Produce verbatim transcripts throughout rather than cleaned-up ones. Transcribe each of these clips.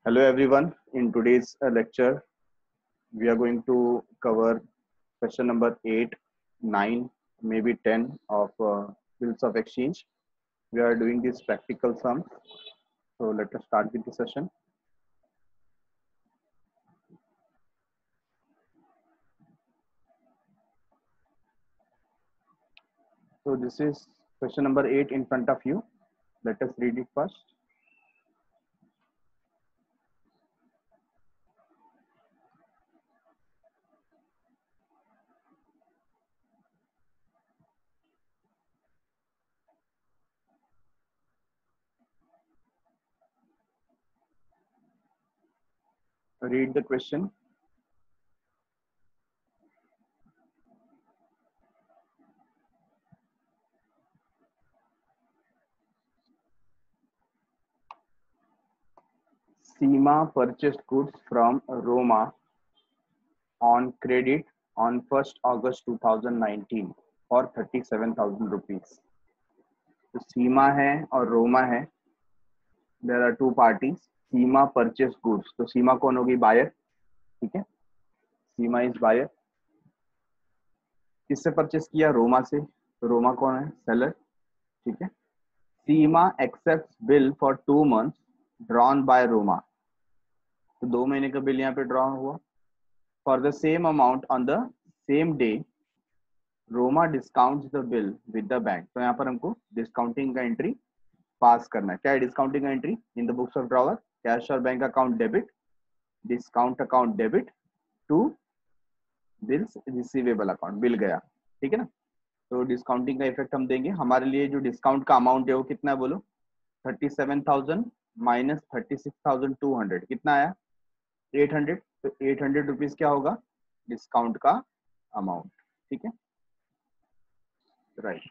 Hello everyone. In today's uh, lecture, we are going to cover question number eight, nine, maybe ten of uh, bills of exchange. We are doing these practical sums. So let us start with the session. So this is question number eight in front of you. Let us read it first. Read the question. Seema purchased goods from Roma on credit on first August two thousand nineteen for thirty-seven thousand rupees. तो सीमा है और रोमा है. There are two parties. Seema purchase goods, तो सीमा कौन होगी? Buyer. ठीक है, Seema is buyer. किससे परचेस किया? रोमा से. तो रोमा कौन है? सेलर. ठीक है. Seema accepts bill for two months drawn by Roma, तो दो महीने का बिल यहाँ पे ड्रॉ हुआ. For the same amount on the same day Roma discounts the bill with the bank. तो यहाँ पर हमको डिस्काउंटिंग का एंट्री पास करना है. क्या है डिस्काउंटिंग का entry? In the books of drawer cash और bank account debit, discount account debit to bills receivable account. Bill गया. ठीक है ना. तो डिस्काउंटिंग का इफेक्ट हम देंगे. हमारे लिए जो डिस्काउंट का अमाउंट है वो कितना है बोलो? Thirty seven thousand minus thirty six thousand two hundred कितना आया? Eight hundred. तो एट हंड्रेड रुपीज क्या होगा? डिस्काउंट का अमाउंट. ठीक है, right.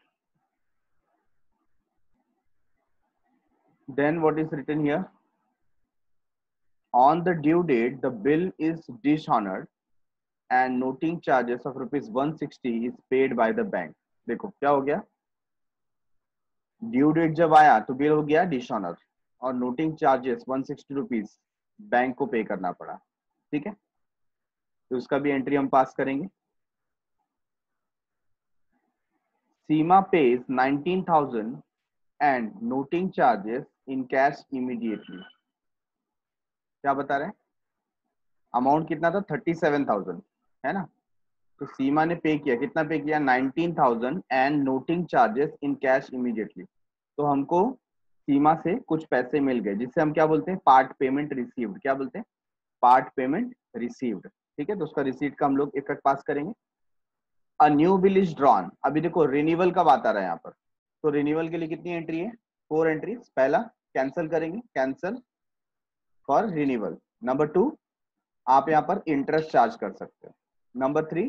Then what is written here? On the due date the bill is dishonoured and noting charges of rupees one sixty is paid by the bank. देखो क्या हो गया? Due date जब आया तो बिल हो गया डिसऑनर और noting charges one sixty rupees bank को पे करना पड़ा. ठीक है, तो उसका भी एंट्री हम पास करेंगे. Seema pays nineteen thousand and noting charges in cash immediately. क्या बता रहे हैं? अमाउंट कितना था? थर्टी सेवन थाउजेंड है ना. तो सीमा ने पे किया. कितना पे किया? Nineteen thousand and noting charges in cash immediately. तो हमको सीमा से कुछ पैसे मिल गए जिससे हम क्या बोलते हैं? Part payment received. क्या बोलते हैं? Part payment received. ठीक है, तो उसका रिसीट का हम लोग इफेक्ट पास करेंगे. A new bill is drawn. अभी देखो रिन्यूअल कब आता रहा है यहाँ पर. तो रिन्यूअल के लिए कितनी एंट्री है? Four entries. पहला कैंसिल करेंगे, cancel for renewal. Number two, आप यहाँ पर इंटरेस्ट चार्ज कर सकते हो. Number three,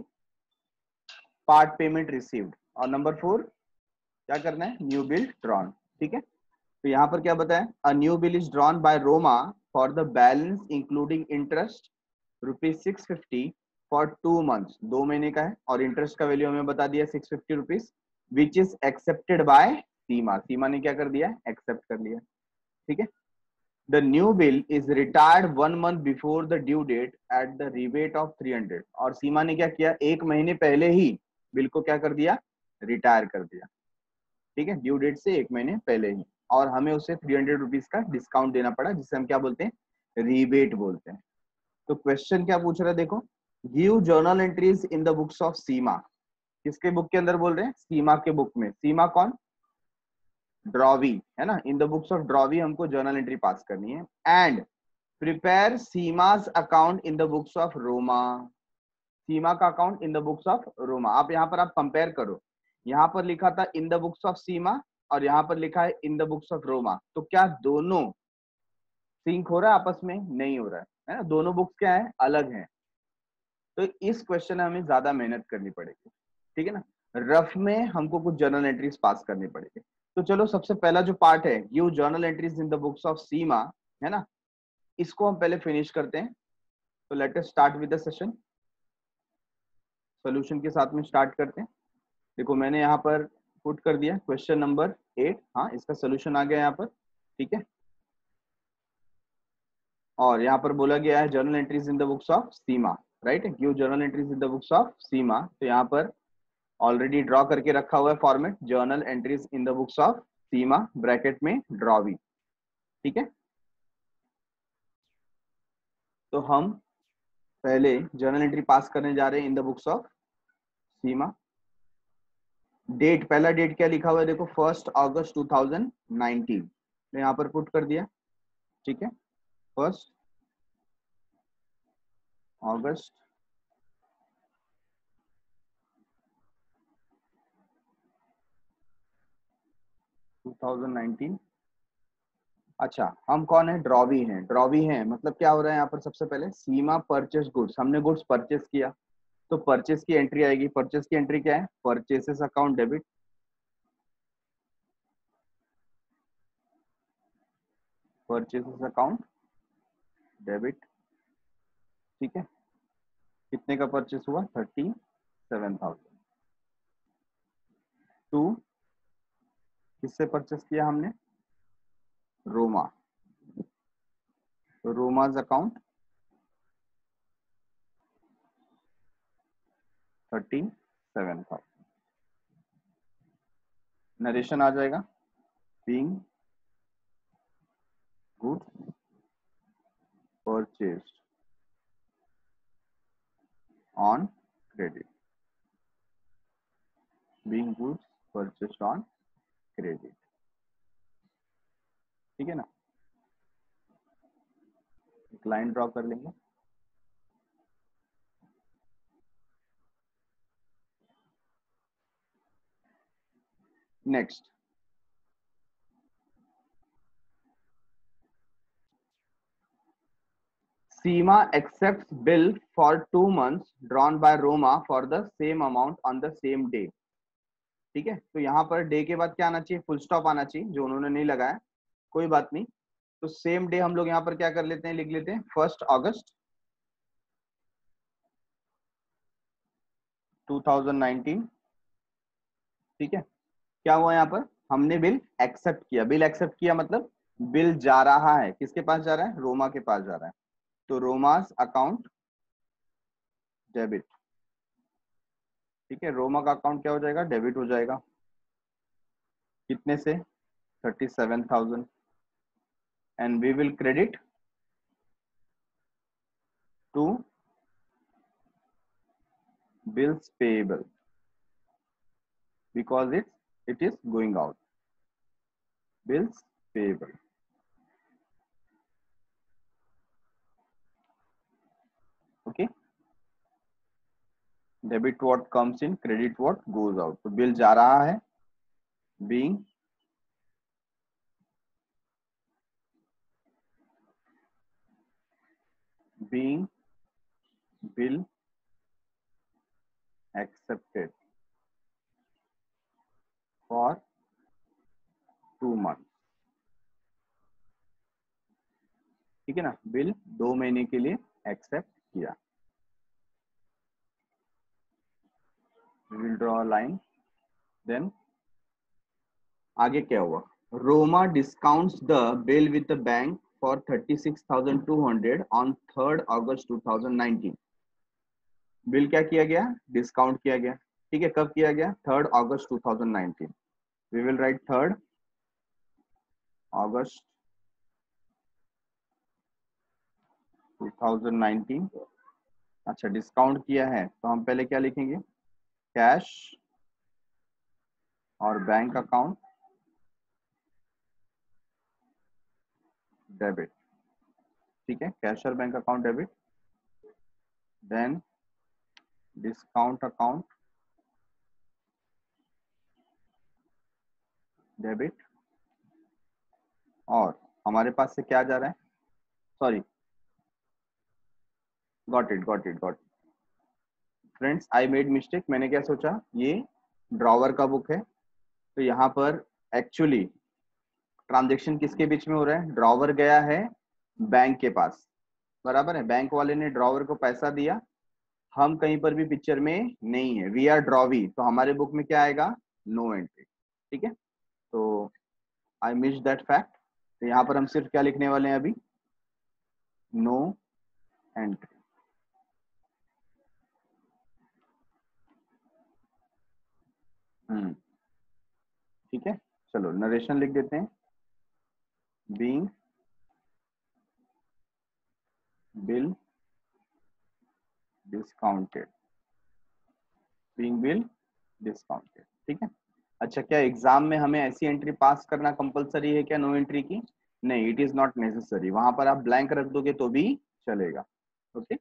part payment received. और नंबर फोर क्या करना है? New bill drawn. ठीक है, तो यहाँ पर क्या बताया? A new bill is drawn by Roma for the balance including interest rupees six fifty for two months. दो महीने का है और इंटरेस्ट का वैल्यू हमें बता दिया six fifty rupees, which is accepted by Seema. Seema ने क्या कर दिया? एक्सेप्ट कर लिया. ठीक है. The new bill is retired one month before the due date at the rebate of three hundred. और सीमा ने क्या किया? एक महीने पहले ही बिल को क्या कर दिया? रिटायर कर दिया. ठीक है, ड्यू डेट से एक महीने पहले ही. और हमें उसे थ्री हंड्रेड रुपीज का डिस्काउंट देना पड़ा जिसे हम क्या बोलते हैं? रीबेट बोलते हैं. तो क्वेश्चन क्या पूछ रहा है देखो? Give journal entries in the books of Seema. किसके बुक के अंदर बोल रहे हैं? सीमा के बुक में. सीमा कौन? ड्रॉवी है ना. In the books of drawee हमको जर्नल एंट्री पास करनी है. And prepare Seema's account in the books of Roma. Seema का account in the books of Roma. आप यहाँ पर आप कंपेयर करो. यहाँ पर लिखा था in the books of Seema और यहाँ पर लिखा है in the books of Roma. तो क्या दोनों सिंक हो रहा है आपस में? नहीं हो रहा है, है ना. दोनों बुक्स क्या है? अलग हैं. तो इस क्वेश्चन में हमें ज्यादा मेहनत करनी पड़ेगी. ठीक है ना. रफ में हमको कुछ जर्नल एंट्रीज पास करनी पड़ेगी. तो चलो सबसे पहला जो पार्ट है, give journal entries in the books of Seema, है ना, इसको हम पहले फिनिश करते हैं. तो let us start with the session. Solution के साथ में स्टार्ट करते हैं. देखो मैंने यहाँ पर पुट कर दिया क्वेश्चन नंबर एट. हाँ, इसका सोल्यूशन आ गया यहाँ पर. ठीक है, और यहाँ पर बोला गया है journal entries in the books of Seema, right, give journal entries in the books of Seema. तो यहाँ पर ऑलरेडी ड्रॉ करके रखा हुआ है format, journal entries in the books of Seema bracket में ड्रॉवी, ठीक है। तो हम पहले जर्नल एंट्री पास करने जा रहे हैं in the books of Seema. Date, पहला डेट क्या लिखा हुआ है देखो, first August two thousand nineteen, तो यहाँ पर पुट कर दिया, ठीक है, first August two thousand nineteen. अच्छा, हम कौन है, ड्रॉवी हैं, ड्रॉवी हैं मतलब क्या हो रहा है यहाँ पर, सबसे पहले सीमा परचेस गुड्स, हमने गुड्स परचेस किया, तो परचेस की एंट्री आएगी। परचेस की एंट्री क्या है, purchases account debit, purchases account debit, ठीक है। कितने का परचेस हुआ, थर्टी सेवन थाउजेंड। टू, किससे परचेस किया हमने, रोमा, तो Roma's account thirty seven thousand. Narration आ जाएगा, being goods purchased on credit, being goods purchased on credit, ठीक है ना। एक लाइन ड्रॉ कर लेंगे। Next, Seema accepts bill for two months drawn by Roma for the same amount on the same day, ठीक है। तो यहाँ पर डे के बाद क्या आना चाहिए, फुल स्टॉप आना चाहिए, जो उन्होंने नहीं लगाया, कोई बात नहीं। तो सेम डे हम लोग यहाँ पर क्या कर लेते हैं, लिख लेते हैं first August two thousand nineteen, ठीक है। क्या हुआ यहाँ पर, हमने बिल एक्सेप्ट किया, बिल एक्सेप्ट किया मतलब बिल जा रहा है, किसके पास जा रहा है, रोमा के पास जा रहा है, तो रोमास अकाउंट डेबिट, ठीक है। रोमा का अकाउंट क्या हो जाएगा, डेबिट हो जाएगा, कितने से, thirty seven thousand, and we will credit to bills payable because it it is going out, bills payable, okay, debit what comes in, credit what goes out, तो बिल जा रहा है, being being bill accepted for two months, ठीक है ना, bill दो महीने के लिए एक्सेप्ट किया। We will draw a line, then आगे क्या हुआ, Roma discounts the bill with the bank for thirty six thousand two hundred on third August two thousand nineteen, bill क्या किया गया, डिस्काउंट किया गया, ठीक है। कब किया गया, third August two thousand nineteen, we will write third August two thousand nineteen. अच्छा, डिस्काउंट किया है तो हम पहले क्या लिखेंगे, कैश और बैंक अकाउंट डेबिट, ठीक है, कैश और bank account debit, then discount account debit, और हमारे पास से क्या जा रहा है, sorry, got it got it got friends, I made mistake, मैंने क्या सोचा, ये ड्रॉवर का बुक है, तो यहाँ पर एक्चुअली ट्रांजेक्शन किसके बीच में हो रहा है, ड्रॉवर गया है बैंक के पास, बराबर है, बैंक वाले ने ड्रॉवर को पैसा दिया, हम कहीं पर भी पिक्चर में नहीं है, वी आर ड्रॉवी, तो हमारे बुक में क्या आएगा, नो एंट्री, ठीक है। तो आई मिस दैट फैक्ट, तो यहाँ पर हम सिर्फ क्या लिखने वाले हैं अभी, नो एंट्री। हम्म ठीक है, चलो नरेशन लिख देते हैं। Being bill discounted, being bill discounted, ठीक है। अच्छा, क्या एग्जाम में हमें ऐसी एंट्री पास करना कंपलसरी है क्या, नो एंट्री की? नहीं, इट इज नॉट नेसेसरी, वहां पर आप ब्लैंक रख दोगे तो भी चलेगा। ओके,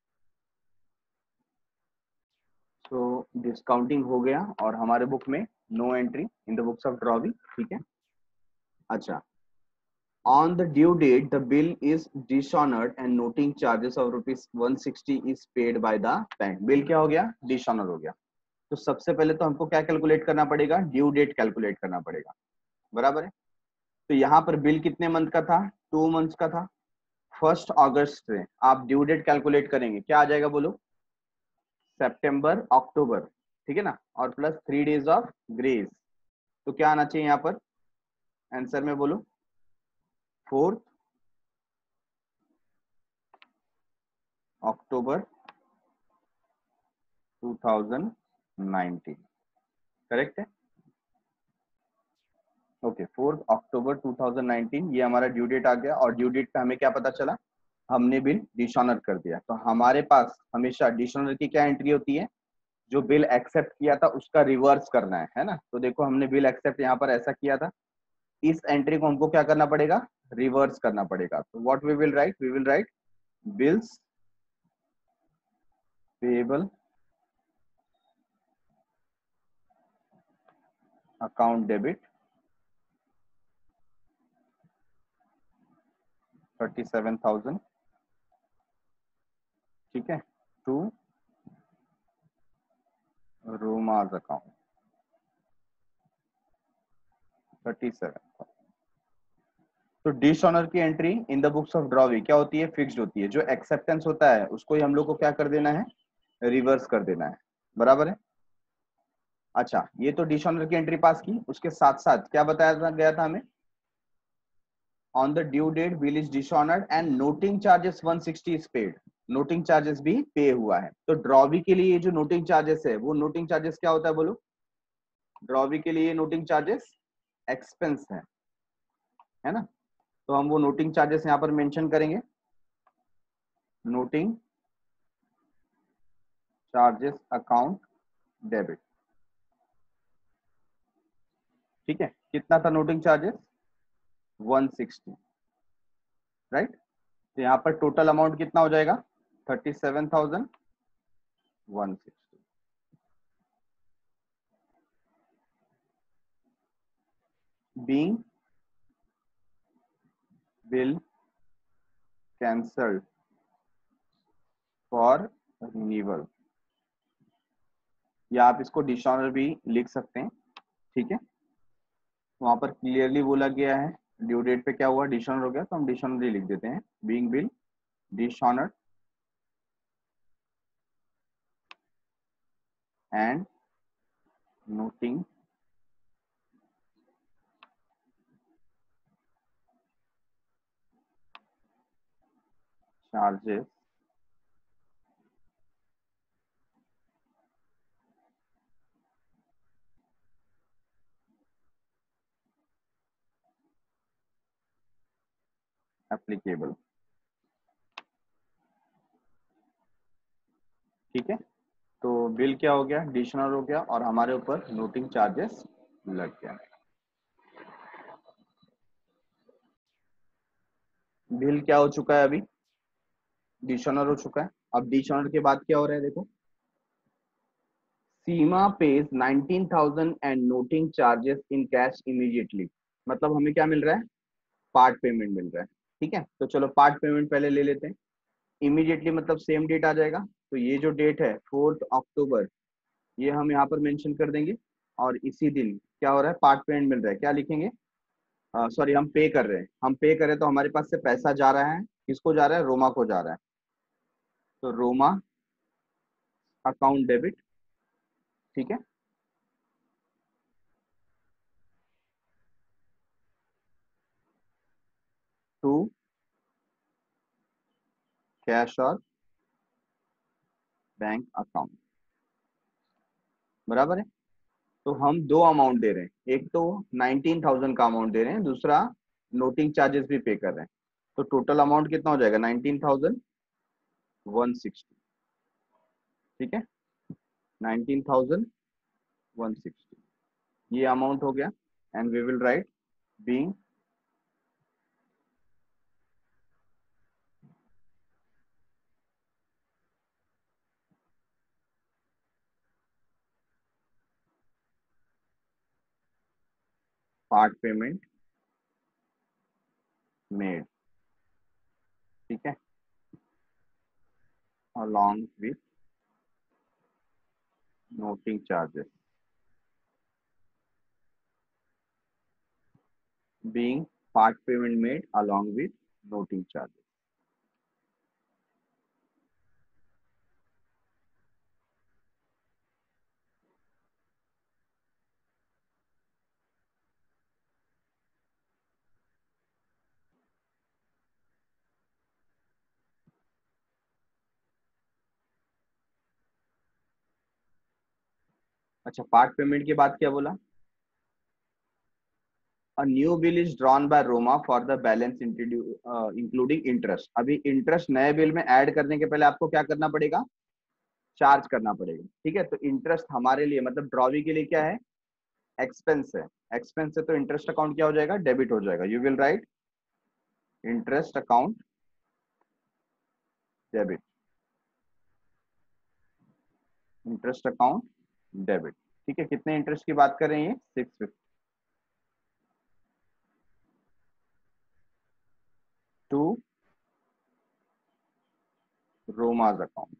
तो डिस्काउंटिंग हो गया और हमारे बुक में no entry in the books of draw भी, ठीक है। अच्छा, on the due date the bill is dishonored and noting charges of rupees one sixty is paid by the bank। Bill क्या हो गया, डिसऑनर हो गया। तो सबसे पहले तो हमको क्या कैलकुलेट करना पड़ेगा, ड्यू डेट कैलकुलेट करना पड़ेगा, बराबर है। तो यहाँ पर बिल कितने मंथ का था, टू मंथ्स का था। फर्स्ट अगस्त से आप ड्यू डेट कैलकुलेट करेंगे, क्या आ जाएगा बोलो, सितंबर अक्टूबर, ठीक है ना, और plus three days of grace. तो क्या आना चाहिए यहाँ पर आंसर में, बोलो, fourth October two thousand nineteen, correct है। Okay, fourth October two thousand nineteen ये हमारा ड्यू डेट आ गया, और ड्यू डेट पे हमें क्या पता चला, हमने बिल डिसऑनर कर दिया। तो हमारे पास हमेशा डिसऑनर की क्या एंट्री होती है, जो बिल एक्सेप्ट किया था उसका रिवर्स करना है है ना। तो देखो हमने बिल एक्सेप्ट यहाँ पर ऐसा किया था, इस एंट्री को हमको क्या करना पड़ेगा, रिवर्स करना पड़ेगा। तो what we will write, we will write bills payable account debit thirty seven thousand, ठीक है, to Roma's account thirty seven. तो डिसऑनर की entry in the books of drawee क्या होती है, फिक्स्ड होती है। जो एक्सेप्टेंस होता है उसको ही हम लोग को क्या कर देना है, रिवर्स कर देना है, बराबर है। अच्छा, ये तो डिसऑनर की एंट्री पास की, उसके साथ साथ क्या बताया था, गया था हमें, on the due date bill is dishonoured and noting charges one sixty is paid. Noting charges भी पे हुआ है। तो ड्रॉवी के लिए जो नोटिंग चार्जेस है, वो नोटिंग चार्जेस क्या होता है बोलो, ड्रॉवी के लिए नोटिंग चार्जेस एक्सपेंस है है ना। तो हम वो नोटिंग चार्जेस यहाँ पर मेंशन करेंगे, नोटिंग चार्जेस अकाउंट डेबिट, ठीक है। कितना था noting charges, one sixty, right. तो यहाँ पर टोटल अमाउंट कितना हो जाएगा, thirty seven thousand one sixty. Being bill cancelled for renewal, या आप इसको डिसऑनर भी लिख सकते हैं, ठीक है। वहां पर क्लियरली बोला गया है ड्यू डेट पे क्या हुआ, डिसऑनर हो गया, तो हम डिसऑनर ही लिख देते हैं, being bill dishonoured and noting charges applicable, ठीक है। तो बिल क्या हो गया, डिसऑनर हो गया, और हमारे ऊपर नोटिंग चार्जेस लग गया। बिल क्या हो चुका है अभी, डिसऑनर हो चुका है। अब डिसऑनर के बाद क्या हो रहा है देखो, Seema pays nineteen thousand and noting charges in cash immediately. मतलब हमें क्या मिल रहा है, पार्ट पेमेंट मिल रहा है, ठीक है। तो चलो पार्ट पेमेंट पहले ले लेते हैं। इमीडिएटली मतलब सेम डेट आ जाएगा। तो ये जो डेट है फोर्थ अक्टूबर, ये हम यहाँ पर मेंशन कर देंगे, और इसी दिन क्या हो रहा है, पार्ट पेमेंट मिल रहा है, क्या लिखेंगे, सॉरी हम पे कर रहे हैं, हम पे कर रहे हैं, तो हमारे पास से पैसा जा रहा है, किसको जा रहा है, रोमा को जा रहा है। तो रोमा अकाउंट डेबिट, ठीक है। टू कैश और बैंक अकाउंट, बराबर है। तो हम दो अमाउंट दे रहे हैं, एक तो नाइनटीन थाउजेंड का अमाउंट दे रहे हैं, दूसरा नोटिंग चार्जेस भी पे कर रहे हैं। तो टोटल अमाउंट कितना हो जाएगा, नाइनटीन थाउजेंड वन सिक्सटी, ठीक है, नाइनटीन थाउजेंड वन सिक्सटी ये अमाउंट हो गया। And we will write being part payment made, ठीक है, along with noting charges being part payment made along with noting charges। अच्छा, पार्ट पेमेंट के बाद क्या बोला, a new bill is drawn by Roma for the balance uh, including interest। अभी interest नए बिल में ऐड करने के पहले आपको क्या करना पड़ेगा, चार्ज करना पड़ेगा, ठीक है। तो इंटरेस्ट हमारे लिए मतलब ड्रॉवी के लिए क्या है, एक्सपेंस है, एक्सपेंस है, तो इंटरेस्ट अकाउंट क्या हो जाएगा, डेबिट हो जाएगा। You will write interest account debit, interest account debit, ठीक है। कितने इंटरेस्ट की बात कर रहे हैं, six fifty to Roma's account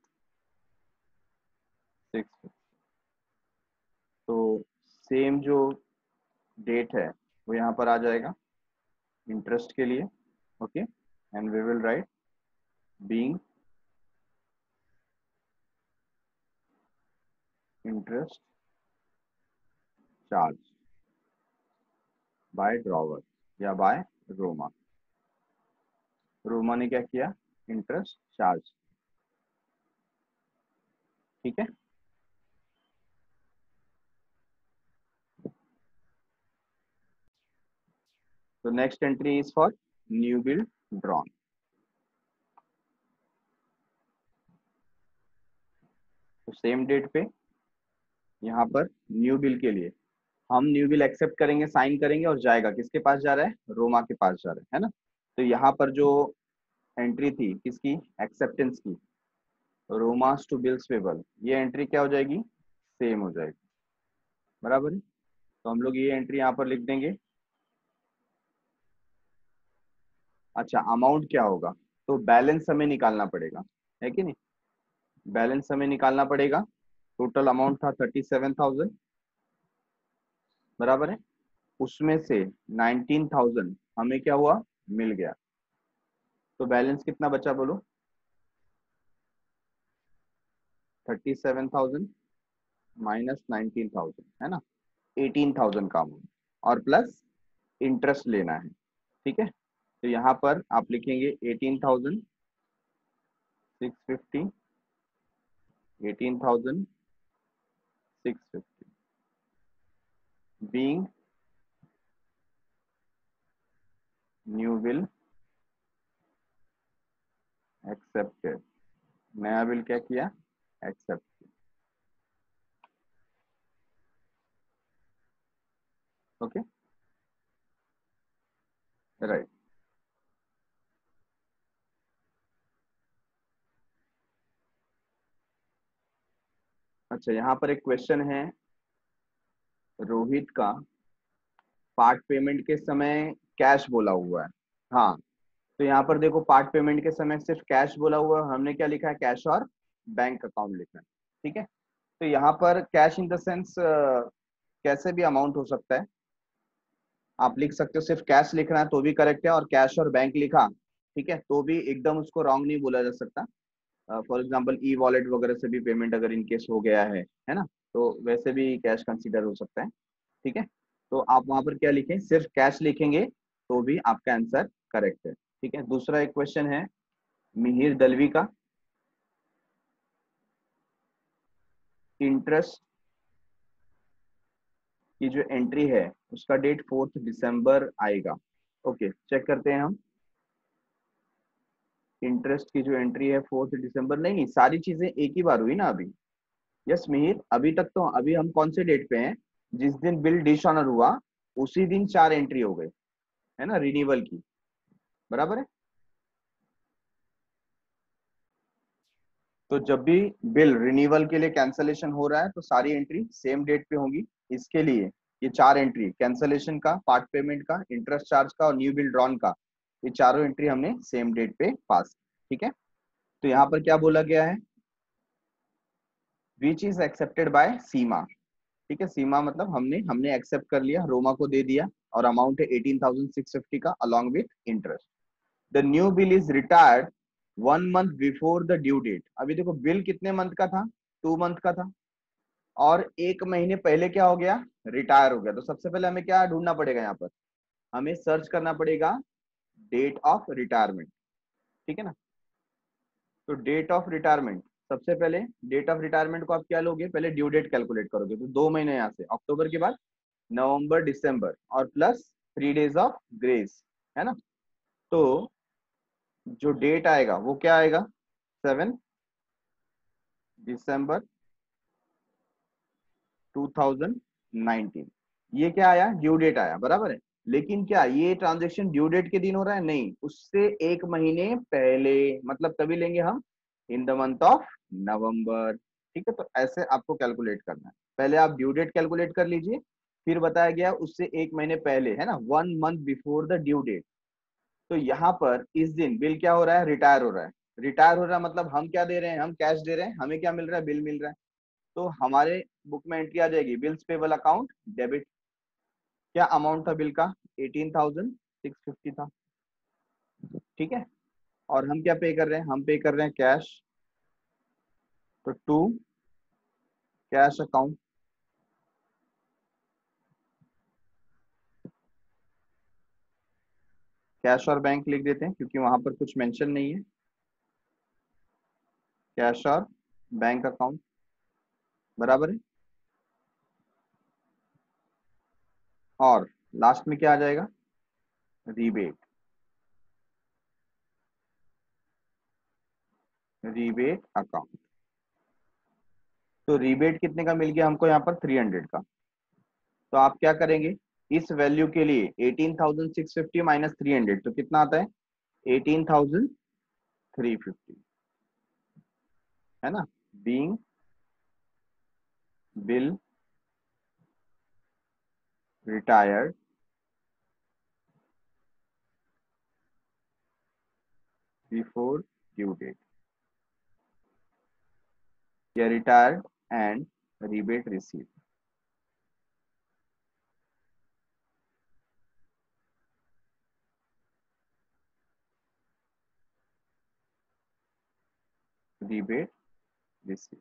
six fifty. तो सेम जो डेट है वो यहाँ पर आ जाएगा इंटरेस्ट के लिए, okay. And we will write being interest charge by drawer या बाय रोमा। रोमा ने क्या किया, इंटरेस्ट चार्ज, ठीक है। तो next entry is for new bill drawn. तो सेम डेट पे यहाँ पर न्यू बिल के लिए हम न्यू बिल एक्सेप्ट करेंगे, साइन करेंगे, और जाएगा किसके पास जा रहा है, रोमा के पास जा रहा है है ना। तो यहाँ पर जो एंट्री थी किसकी, एक्सेप्टेंस की, रोमास टू बिल्स पेबल, ये एंट्री क्या हो जाएगी, सेम हो जाएगी, बराबर है। तो हम लोग ये एंट्री यहाँ पर लिख देंगे। अच्छा, अमाउंट क्या होगा, तो बैलेंस हमें निकालना पड़ेगा, है कि नहीं, बैलेंस हमें निकालना पड़ेगा। टोटल अमाउंट था थर्टी सेवन थाउजेंड, बराबर है। उसमें से नाइनटीन थाउजेंड हमें क्या हुआ, मिल गया। तो बैलेंस कितना बचा बोलो, thirty seven thousand minus nineteen thousand, है ना, एटीन थाउजेंड का अमाउंट, और प्लस इंटरेस्ट लेना है, ठीक है। तो यहाँ पर आप लिखेंगे eighteen thousand six fifty, eighteen thousand six fifty being new bill accepted, नया बिल क्या किया, एक्सेप्ट, ओके, राइट। अच्छा, यहाँ पर एक क्वेश्चन है रोहित का, पार्ट पेमेंट के समय कैश बोला हुआ है, हाँ। तो यहाँ पर देखो पार्ट पेमेंट के समय सिर्फ कैश बोला हुआ है, हमने क्या लिखा है, कैश और बैंक अकाउंट लिखा है, ठीक है। तो यहाँ पर कैश इन द सेंस कैसे भी अमाउंट हो सकता है, आप लिख सकते हो, सिर्फ कैश लिखना है तो भी करेक्ट है, और कैश और बैंक लिखा, ठीक है, तो भी एकदम उसको रॉन्ग नहीं बोला जा सकता। फॉर एग्जाम्पल ई वॉलेट वगैरह से भी पेमेंट अगर इनकेस हो गया है है ना, तो वैसे भी कैश कंसीडर हो सकता है, ठीक है। तो आप वहां पर क्या लिखें, सिर्फ कैश लिखेंगे तो भी आपका आंसर करेक्ट है, ठीक है। दूसरा एक क्वेश्चन है मिहिर दलवी का इंटरेस्ट की जो एंट्री है उसका डेट फोर्थ दिसंबर आएगा। ओके, चेक करते हैं हम। इंटरेस्ट की जो एंट्री है फोर्थ दिसंबर, नहीं नहीं, सारी चीजें एक ही बार हुई ना अभी। यस मिहिर, अभी तक तो अभी हम कौन से डेट पे हैं, जिस दिन बिल डिसऑनर हुआ उसी दिन चार एंट्री हो गए, है ना, रिन्यूअल की। बराबर है। तो जब भी बिल रिन्यूअल के लिए कैंसलेशन हो रहा है तो सारी एंट्री सेम डेट पे होंगी। इसके लिए ये चार एंट्री, कैंसलेशन का, पार्ट पेमेंट का, इंटरेस्ट चार्ज का और न्यू बिल ड्रॉन का, ये चारों एंट्री हमने सेम डेट पे पास। ठीक है, तो यहाँ पर क्या बोला गया है, which is accepted by Seema. ठीक है, सीमा मतलब हमने हमने एक्सेप्ट कर लिया, रोमा को दे दिया, और अमाउंट है एटीन थाउजेंड सिक्स फिफ्टी का along with interest. The new bill is retired one month before the due date. अभी देखो बिल कितने मंथ का था, टू मंथ का था, और एक महीने पहले क्या हो गया, रिटायर हो गया। तो सबसे पहले हमें क्या ढूंढना पड़ेगा, यहाँ पर हमें सर्च करना पड़ेगा डेट ऑफ रिटायरमेंट। ठीक है ना, तो डेट ऑफ रिटायरमेंट, सबसे पहले डेट ऑफ रिटायरमेंट को आप क्या लोगे, पहले ड्यू डेट कैलकुलेट करोगे। तो दो महीने यहाँ से, अक्टूबर के बाद नवंबर दिसंबर, और plus three days of grace, है ना। तो जो डेट आएगा वो क्या आएगा, seven December two thousand nineteen. ये क्या आया, ड्यू डेट आया, बराबर है। लेकिन क्या ये ट्रांजेक्शन ड्यू डेट के दिन हो रहा है, नहीं, उससे एक महीने पहले, मतलब तभी लेंगे हम in the month of November. ठीक है, तो ऐसे आपको कैलकुलेट करना है। पहले आप ड्यू डेट कैलकुलेट कर लीजिए, फिर बताया गया उससे एक महीने पहले, है ना, one month before the due date. तो यहाँ पर इस दिन बिल क्या हो रहा है, रिटायर हो रहा है। रिटायर हो रहा है मतलब हम क्या दे रहे हैं, हम कैश दे रहे हैं, हमें क्या मिल रहा है, बिल मिल रहा है। तो हमारे बुक में एंट्री आ जाएगी, बिल्स पेबल अकाउंट डेबिट। क्या अमाउंट था बिल का, एटीन थाउजेंड सिक्स फिफ्टी था। ठीक है, और हम क्या पे कर रहे हैं, हम पे कर रहे हैं कैश। तो टू कैश अकाउंट, कैश और बैंक लिख देते हैं क्योंकि वहां पर कुछ मेंशन नहीं है। कैश और बैंक अकाउंट, बराबर है। और लास्ट में क्या आ जाएगा, रीबेट। रीबेट अकाउंट, तो रीबेट कितने का मिल गया हमको यहाँ पर, थ्री हंड्रेड का। तो आप क्या करेंगे, इस वैल्यू के लिए eighteen thousand six fifty minus three hundred, तो कितना आता है, एटीन थाउजेंड थ्री फिफ्टी, है ना। Being bill retired before due date, या retired and rebate receive. Rebate receive.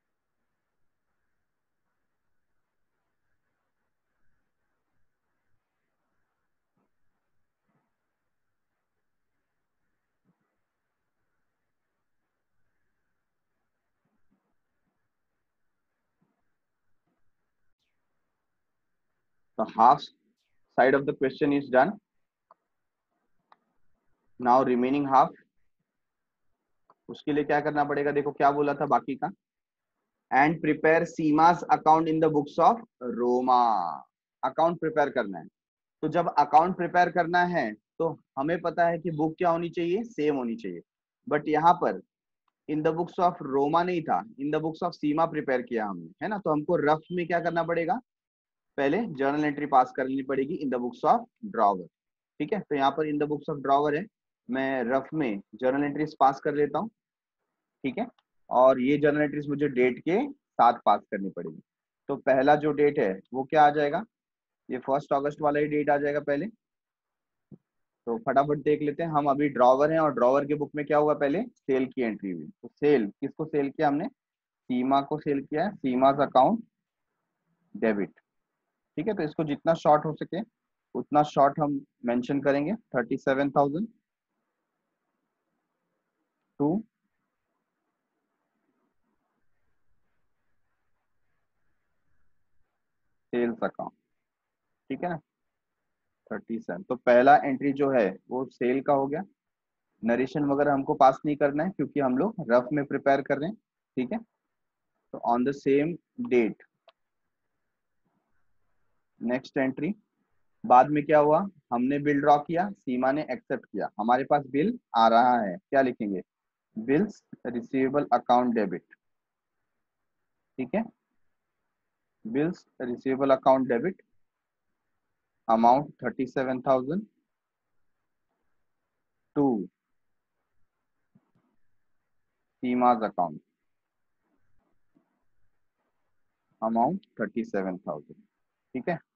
तो half side of the question is done. Now remaining half, उसके लिए क्या करना पड़ेगा, देखो क्या बोला था बाकी का, and prepare Seema's account in the books of Roma. Account prepare करना है। तो जब अकाउंट प्रिपेयर करना है तो हमें पता है कि बुक क्या होनी चाहिए, सेम होनी चाहिए। बट यहाँ पर in the books of Roma नहीं था, in the books of Seema prepare किया हमने, है ना। तो हमको रफ में क्या करना पड़ेगा, पहले जर्नल एंट्री पास करनी पड़ेगी in the books of drawer. ठीक है, तो यहाँ पर in the books of drawer है, मैं रफ में जर्नल एंट्रीज पास कर लेता हूँ। ठीक है, और ये जर्नल एंट्रीज मुझे डेट के साथ पास करनी पड़ेगी। तो पहला जो डेट है वो क्या आ जाएगा, ये फर्स्ट अगस्त वाला ही डेट आ जाएगा पहले। तो फटाफट देख लेते हैं, हम अभी ड्रॉवर हैं और ड्रॉवर के बुक में क्या हुआ, पहले सेल की एंट्री हुई। तो सेल किसको सेल किया हमने, सीमा को सेल किया है, सीमास अकाउंट डेबिट। ठीक है, तो इसको जितना शॉर्ट हो सके उतना शॉर्ट हम मेंशन करेंगे, thirty seven thousand. To sales account, ठीक है ना, थर्टी सेवन। तो पहला एंट्री जो है वो सेल का हो गया। नरेशन वगैरह हमको पास नहीं करना है क्योंकि हम लोग रफ में प्रिपेयर कर रहे हैं, ठीक है। तो on the same date, next entry, बाद में क्या हुआ, हमने बिल ड्रॉ किया, सीमा ने एक्सेप्ट किया, हमारे पास बिल आ रहा है, क्या लिखेंगे, बिल्स रिसीवेबल अकाउंट डेबिट, ठीक है, bills receivable account debit, amount thirty seven thousand to Seema's account, amount thirty seven thousand, ठीक है।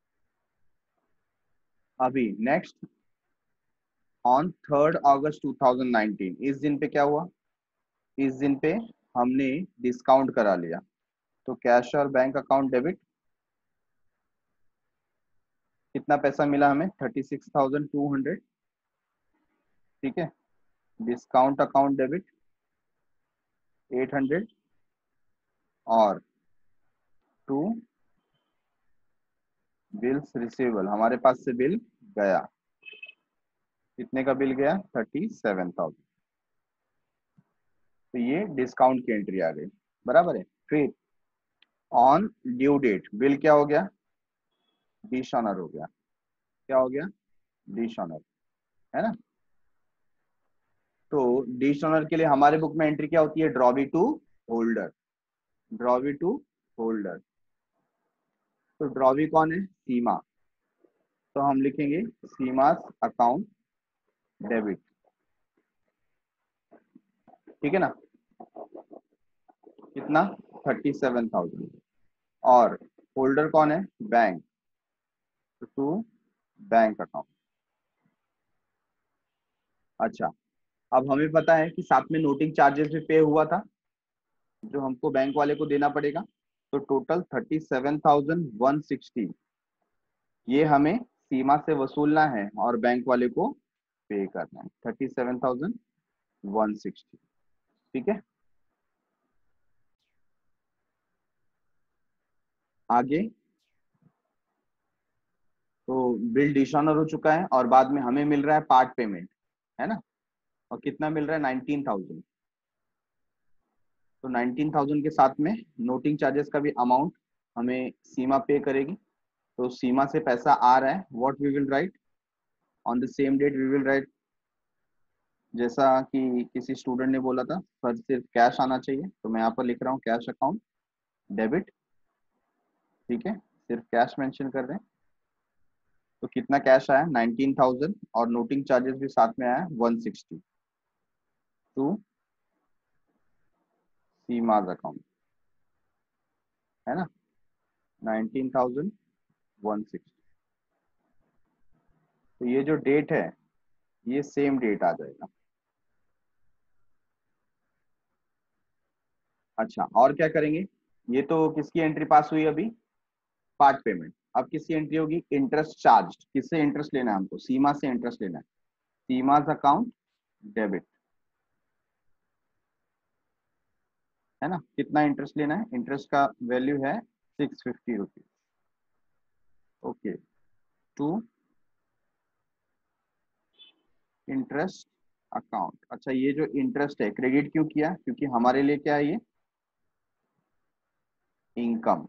अभी next, on third August two thousand nineteen, इस दिन पे क्या हुआ, इस दिन पे हमने डिस्काउंट करा लिया, तो कैश और बैंक अकाउंट डेबिट, कितना पैसा मिला हमें, thirty six thousand two hundred, ठीक है। Discount account debit eight hundred, और टू बिल्स रिसीवेबल, हमारे पास से बिल गया, कितने का बिल गया, थर्टी सेवन थाउजेंड। तो ये डिस्काउंट की एंट्री आ गई, बराबर है। फिर ऑन ड्यू डेट बिल क्या हो गया, डिसऑनर हो गया, क्या हो गया, डिसऑनर, है ना। तो डिसऑनर के लिए हमारे बुक में एंट्री क्या होती है, drawee to holder, drawee to holder. तो ड्रॉबी कौन है, सीमा, तो हम लिखेंगे सीमास अकाउंट डेबिट, ठीक है ना, कितना, थर्टी सेवन थाउजेंड, और होल्डर कौन है, बैंक, टू बैंक अकाउंट। अच्छा, अब हमें पता है कि साथ में नोटिंग चार्जेस भी पे हुआ था जो हमको बैंक वाले को देना पड़ेगा, तो total thirty seven thousand one sixty ये हमें सीमा से वसूलना है और बैंक वाले को पे करना है, thirty seven thousand one sixty, ठीक है। आगे, तो बिल डिसऑनर हो चुका है और बाद में हमें मिल रहा है पार्ट पेमेंट, है ना, और कितना मिल रहा है, नाइनटीन थाउजेंड। तो नाइनटीन थाउजेंड के साथ में नोटिंग चार्जेस का भी अमाउंट हमें सीमा पे करेगी। तो सीमा से पैसा आ रहा है, what we will write, on the same date we will write, जैसा कि किसी स्टूडेंट ने बोला था सर सिर्फ कैश आना चाहिए, तो मैं यहाँ पर लिख रहा हूँ कैश अकाउंट डेबिट, ठीक है, सिर्फ कैश मेंशन कर रहे हैं। तो कितना कैश आया, नाइनटीन थाउजेंड, और नोटिंग चार्जेस भी साथ में आया one sixty, to Seema's account, है ना, नाइनटीन थाउजेंड वन सिक्सटी। तो ये जो डेट है ये सेम डेट आ जाएगा। अच्छा, और क्या करेंगे, ये तो किसकी एंट्री पास हुई अभी, पार्ट पेमेंट। अब किसकी एंट्री होगी, इंटरेस्ट चार्ज, किससे इंटरेस्ट लेना है हमको, सीमा से इंटरेस्ट लेना है, सीमाज अकाउंट डेबिट, है ना। कितना इंटरेस्ट लेना है, इंटरेस्ट का वैल्यू है six fifty rupees, okay, to interest account. अच्छा, ये जो इंटरेस्ट है क्रेडिट क्यों किया, क्योंकि हमारे लिए क्या है ये, इनकम,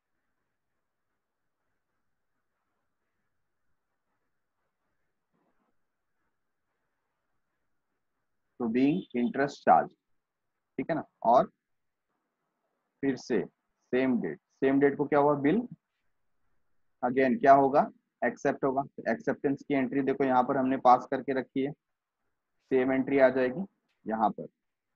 तो बीइंग इंटरेस्ट चार्ज, ठीक है ना। और फिर से सेम डेट, सेम डेट को क्या हुआ, बिल अगेन क्या होगा, एक्सेप्ट होगा। एक्सेप्टेंस की एंट्री देखो यहाँ पर हमने पास करके रखी है, सेम एंट्री आ जाएगी यहाँ पर,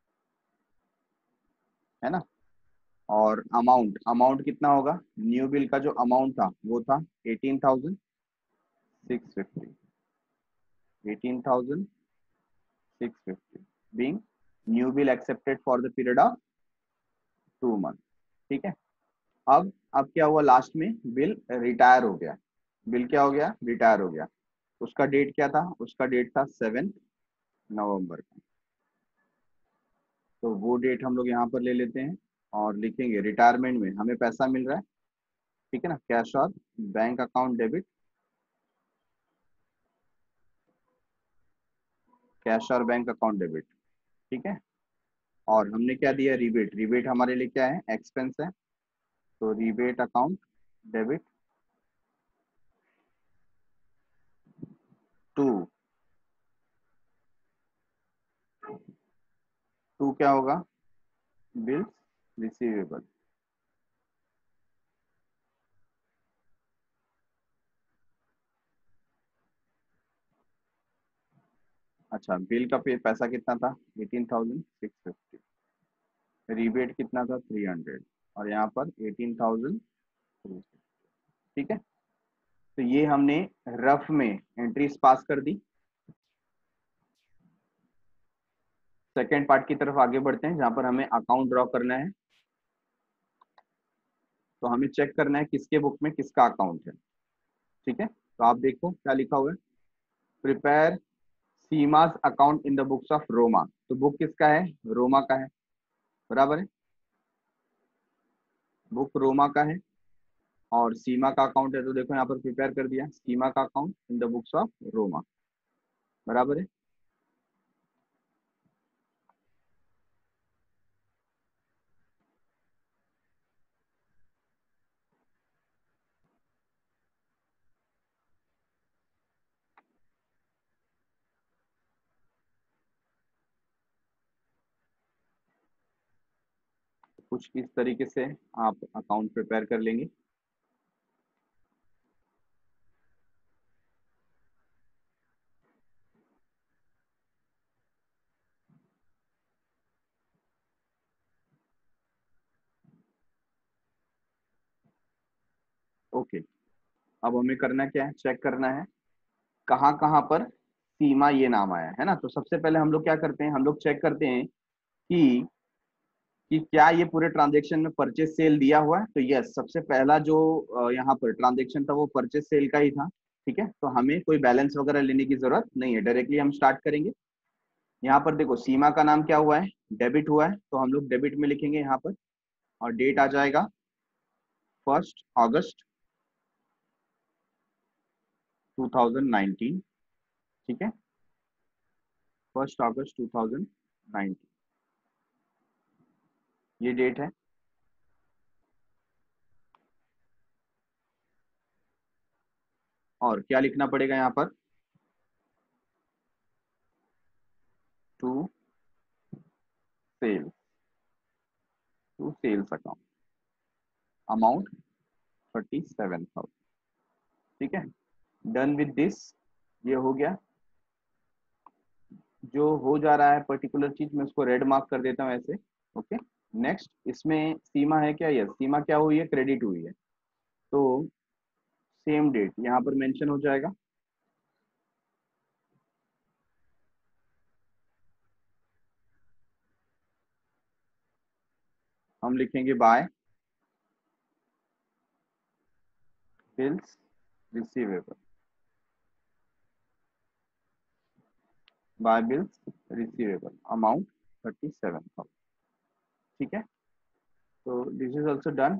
है ना। और अमाउंट, अमाउंट कितना होगा, न्यू बिल का जो अमाउंट था वो था eighteen thousand six fifty, eighteen thousand six fifty being new bill accepted for the period of two month, ठीक है। अब अब क्या हुआ, लास्ट में बिल रिटायर हो गया, बिल क्या हो गया, रिटायर हो गया। उसका डेट क्या था, उसका डेट था सेवेंथ नवंबर का, तो वो डेट हम लोग यहाँ पर ले लेते हैं और लिखेंगे रिटायरमेंट में हमें पैसा मिल रहा है, ठीक है ना, कैश और बैंक अकाउंट डेबिट, कैश और बैंक अकाउंट डेबिट, ठीक है। और हमने क्या दिया, रिबेट, रिबेट हमारे लिए क्या है, एक्सपेंस है, तो rebate account debit to, to क्या होगा, बिल्स रिसीवेबल। अच्छा, बिल का पे पैसा कितना था, eighteen thousand six fifty, rebate कितना था, थ्री हंड्रेड, और यहाँ पर एटीन थाउजेंड, ठीक है। तो ये हमने रफ में एंट्रीज पास कर दी। सेकेंड पार्ट की तरफ आगे बढ़ते हैं, जहां पर हमें अकाउंट ड्रॉ करना है। तो हमें चेक करना है किसके बुक में किसका अकाउंट है, ठीक है। तो आप देखो क्या लिखा हुआ है, prepare Seema's account in the books of Roma. तो बुक किसका है, रोमा का है, बराबर है, बुक रोमा का है। और सीमा का अकाउंट है, तो देखो यहाँ पर प्रिपेयर कर दिया, सीमा का account in the books of Roma, बराबर है। कुछ इस तरीके से आप अकाउंट प्रिपेयर कर लेंगे। ओके, अब हमें करना क्या है, चेक करना है कहाँ कहाँ पर सीमा ये नाम आया है ना। तो सबसे पहले हम लोग क्या करते हैं, हम लोग चेक करते हैं कि कि क्या ये पूरे ट्रांजेक्शन में परचेज सेल दिया हुआ है। तो यस, सबसे पहला जो अ, यहाँ पर ट्रांजेक्शन था वो परचेज सेल का ही था, ठीक है। तो हमें कोई बैलेंस वगैरह लेने की जरूरत नहीं है, डायरेक्टली हम स्टार्ट करेंगे। यहाँ पर देखो सीमा का नाम क्या हुआ है, डेबिट हुआ है, तो हम लोग डेबिट में लिखेंगे यहाँ पर। और डेट आ जाएगा first August, two thousand nineteen, ठीक है, first August, two thousand nineteen, ये डेट है। और क्या लिखना पड़ेगा यहाँ पर, to sale, to sales account, amount thirty seven thousand, ठीक है। डन विद दिस, ये हो गया। जो हो जा रहा है पर्टिकुलर चीज मैं उसको रेड मार्क कर देता हूँ ऐसे, ओके। नेक्स्ट, इसमें सीमा है क्या, यस, सीमा क्या हुई है, क्रेडिट हुई है। तो सेम डेट यहाँ पर मेंशन हो जाएगा। हम लिखेंगे by bills receivable, by bills receivable, amount thirty seven thousand, ठीक है। तो this is also done.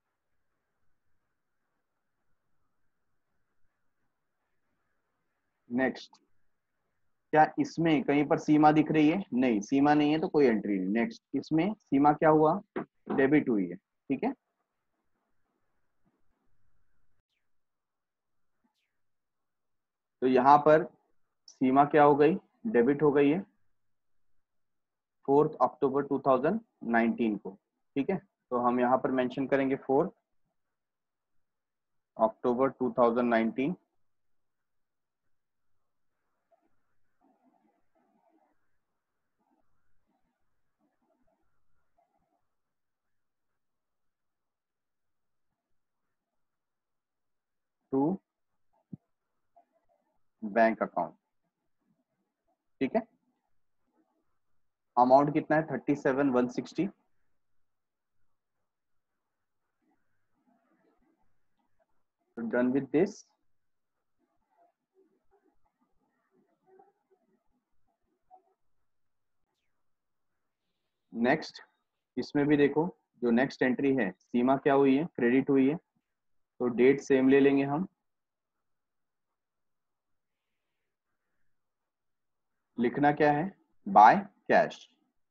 Next, क्या इसमें कहीं पर सीमा दिख रही है, नहीं, सीमा नहीं है तो कोई एंट्री नहीं। नेक्स्ट, इसमें सीमा क्या हुआ, डेबिट हुई है, ठीक है। तो यहाँ पर सीमा क्या हो गई, डेबिट हो गई है, fourth October two thousand nineteen को, ठीक है। तो हम यहाँ पर मेंशन करेंगे fourth October two thousand nineteen, to bank account, ठीक है। अमाउंट कितना है, thirty seven one sixty. Done with this, next इसमें भी देखो, जो नेक्स्ट एंट्री है सीमा क्या हुई है, क्रेडिट हुई है, तो डेट सेम ले लेंगे हम। लिखना क्या है, by cash.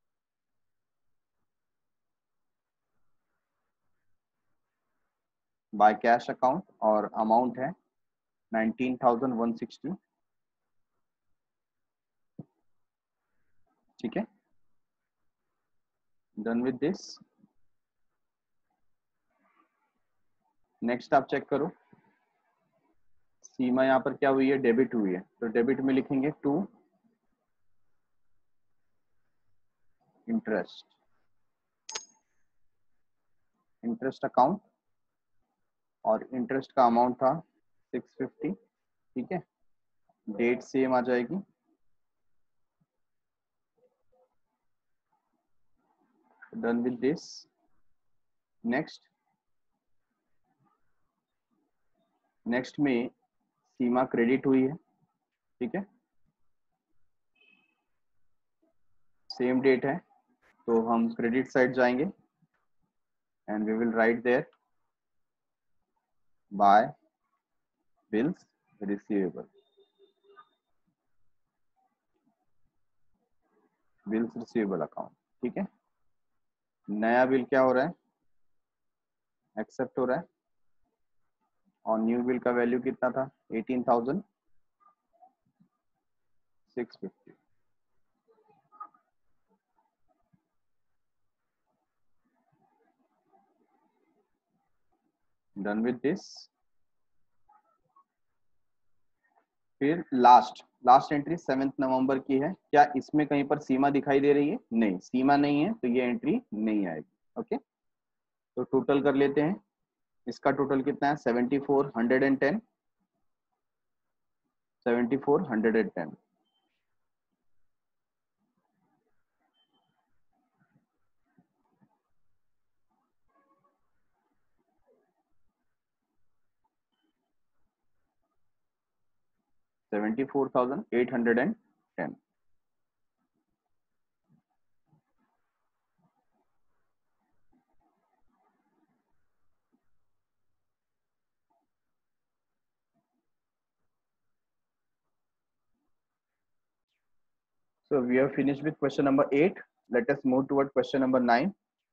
By cash account और अमाउंट है नाइनटीन थाउजेंड वन सिक्सटी। ठीक है, डन विद दिस। नेक्स्ट आप चेक करो, सीमा यहाँ पर क्या हुई है, डेबिट हुई है, तो डेबिट में लिखेंगे टू इंटरेस्ट, इंटरेस्ट अकाउंट, और इंटरेस्ट का अमाउंट था सिक्स फिफ्टी। ठीक है, डेट सेम आ जाएगी, done with this. Next next में सीमा क्रेडिट हुई है। ठीक है, सेम डेट है, तो हम क्रेडिट साइड जाएंगे and we will write there by bills receivable, bills receivable account. ठीक है, नया बिल क्या हो रहा है, एक्सेप्ट हो रहा है, और न्यू बिल का वैल्यू कितना था, eighteen thousand six fifty. Done with this. फिर last last entry seventh November की है, क्या इसमें कहीं पर सीमा दिखाई दे रही है, नहीं, सीमा नहीं है, तो ये एंट्री नहीं आएगी। ओके, तो टोटल कर लेते हैं, इसका टोटल कितना है, seventy four hundred and ten, seventy four hundred and ten. Seventy four thousand eight hundred and ten. So we have finished with question number eight. Let us move toward question number nine.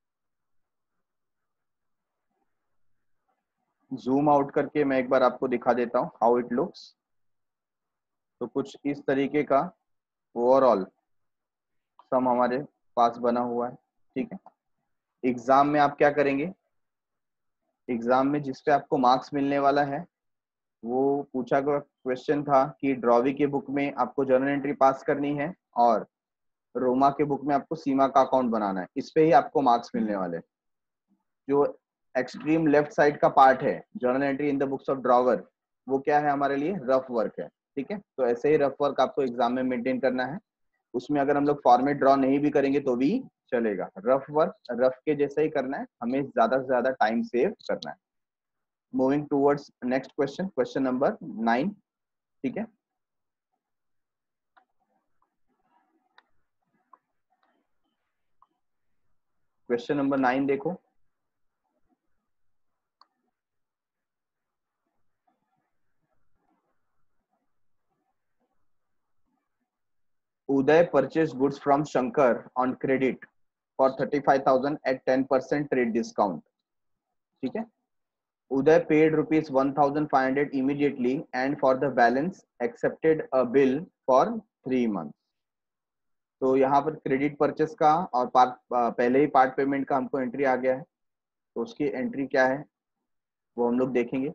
Zoom out करके मैं एक बार आपको दिखा देता हूँ how it looks. तो कुछ इस तरीके का ओवरऑल सम हमारे पास बना हुआ है। ठीक है, एग्जाम में आप क्या करेंगे, एग्जाम में जिस पे आपको मार्क्स मिलने वाला है, वो पूछा गया क्वेश्चन था कि ड्रॉवी के बुक में आपको जर्नल एंट्री पास करनी है और रोमा के बुक में आपको सीमा का अकाउंट बनाना है, इस पे ही आपको मार्क्स मिलने वाले। जो एक्सट्रीम लेफ्ट साइड का पार्ट है, journal entry in the books of drawer, वो क्या है हमारे लिए, रफ वर्क है। ठीक है, तो ऐसे ही रफ वर्क आपको एग्जाम में मेंटेन करना है। उसमें अगर हम लोग फॉर्मेट ड्रॉ नहीं भी करेंगे तो भी चलेगा, रफ वर्क रफ के जैसा ही करना है, हमें ज्यादा से ज्यादा टाइम सेव करना है। Moving towards next question, question number nine. ठीक है, क्वेश्चन नंबर नाइन देखो, Uday purchased goods from Shankar on credit for thirty-five thousand at ten percent trade discount. ठीक है, Uday paid rupees one thousand five hundred immediately and for the balance accepted a bill for three months. तो यहाँ पर credit purchase का और part पहले ही part payment का हमको एंट्री आ गया है, तो उसकी एंट्री क्या है वो हम लोग देखेंगे।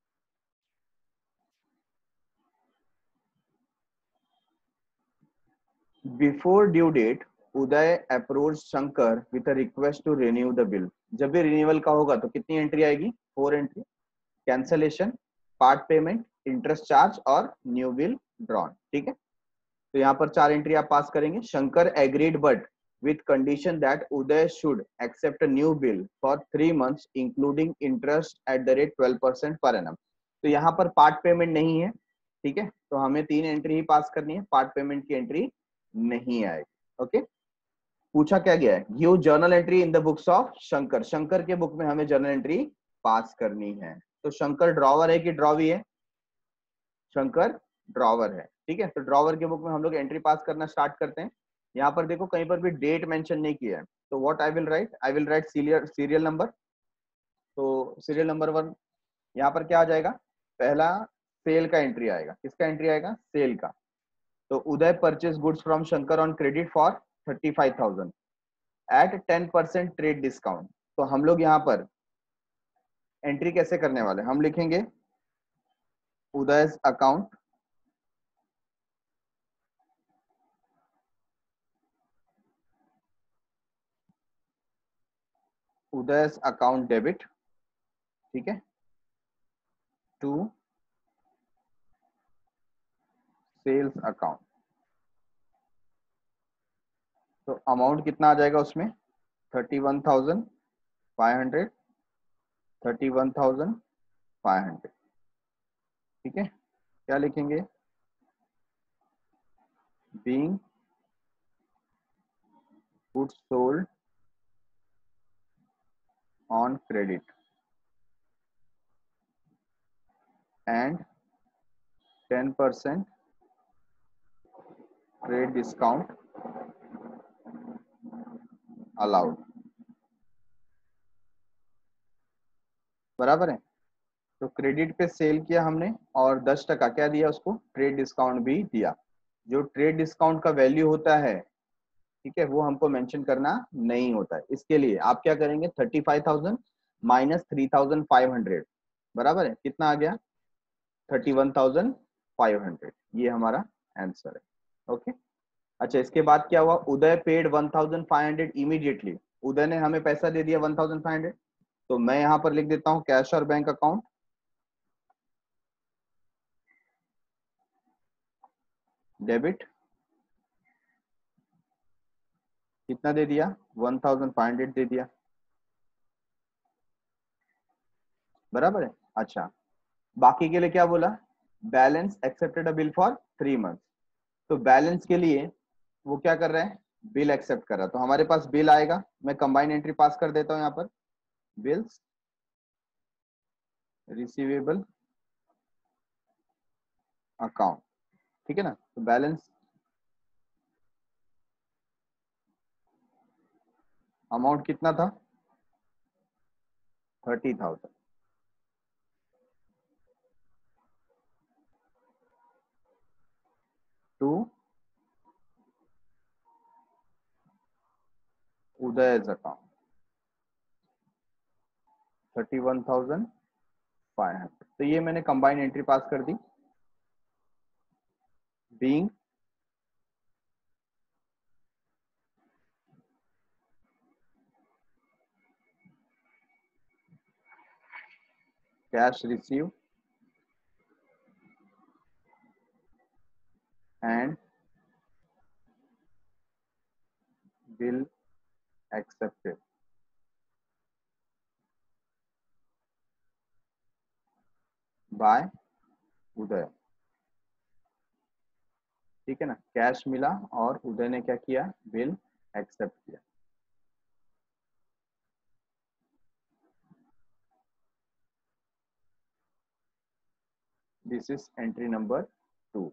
Before due date Uday approach Shankar with a request to renew the bill. जब भी रिन्यूअल का होगा तो कितनी एंट्री आएगी, four entry, cancellation, part payment, interest charge और न्यू बिल ड्रॉन। ठीक है, तो यहाँ पर चार एंट्री आप पास करेंगे। Shankar agreed but with condition that Uday should accept a new bill for three months including interest at the rate twelve percent per annum। तो यहाँ पर पार्ट पेमेंट नहीं है। ठीक है, तो हमें तीन एंट्री ही पास करनी है, पार्ट पेमेंट की एंट्री नहीं आएगी। ओके, पूछा क्या गया है, give journal entry in the books of Shankar. Shankar के बुक में हमें जर्नल एंट्री पास करनी है। तो शंकर ड्रॉवर है कि ड्रॉवी है? शंकर ड्रॉवर है। ठीक है, तो ड्रॉवर के बुक में हम लोग एंट्री पास करना स्टार्ट करते हैं। यहाँ पर देखो कहीं पर भी डेट मेंशन नहीं किया है, तो what I will write, I will write serial serial number. तो सीरियल नंबर वन यहाँ पर क्या आ जाएगा, पहला सेल का एंट्री आएगा। किसका एंट्री आएगा? सेल का। तो Uday purchase goods from Shankar on credit for thirty five thousand at ten percent trade discount. तो हम लोग यहाँ पर एंट्री कैसे करने वाले, हम लिखेंगे Uday account Uday account debit, ठीक है, टू सेल्स अकाउंट। तो अमाउंट कितना आ जाएगा उसमें, thirty one thousand five hundred, thirty one thousand five hundred. ठीक है, क्या लिखेंगे, being goods sold on credit and ten percent trade discount allowed. बराबर है। तो क्रेडिट पे सेल किया हमने और दस टका क्या दिया उसको, ट्रेड डिस्काउंट भी दिया। जो ट्रेड डिस्काउंट का वैल्यू होता है, ठीक है, वो हमको मेंशन करना नहीं होता है। इसके लिए आप क्या करेंगे, thirty five thousand minus three thousand five hundred, बराबर है, कितना आ गया, thirty one thousand five hundred. ये हमारा आंसर है। ओके, अच्छा इसके बाद क्या हुआ, Uday paid one thousand five hundred immediately. Uday ने हमें पैसा दे दिया वन थाउजेंड फाइव हंड्रेड। तो मैं यहां पर लिख देता हूं कैश और बैंक अकाउंट, डेबिट, कितना दे दिया, वन थाउजेंड फाइव हंड्रेड दे दिया। बराबर है। अच्छा, बाकी के लिए क्या बोला, balance accepted a bill for three month. तो बैलेंस के लिए वो क्या कर रहे हैं, बिल एक्सेप्ट कर रहा है। तो हमारे पास बिल आएगा, मैं कंबाइन एंट्री पास कर देता हूं यहाँ पर, बिल्स रिसीवेबल अकाउंट। ठीक है ना, तो बैलेंस अमाउंट कितना था, thirty thousand. To Uday account thirty one thousand five hundred. तो ये मैंने कंबाइन एंट्री पास कर दी, being cash receive and bill accepted by Uday. ठीक है ना, कैश मिला और उदय ने क्या किया, बिल एक्सेप्ट किया। This is entry number two.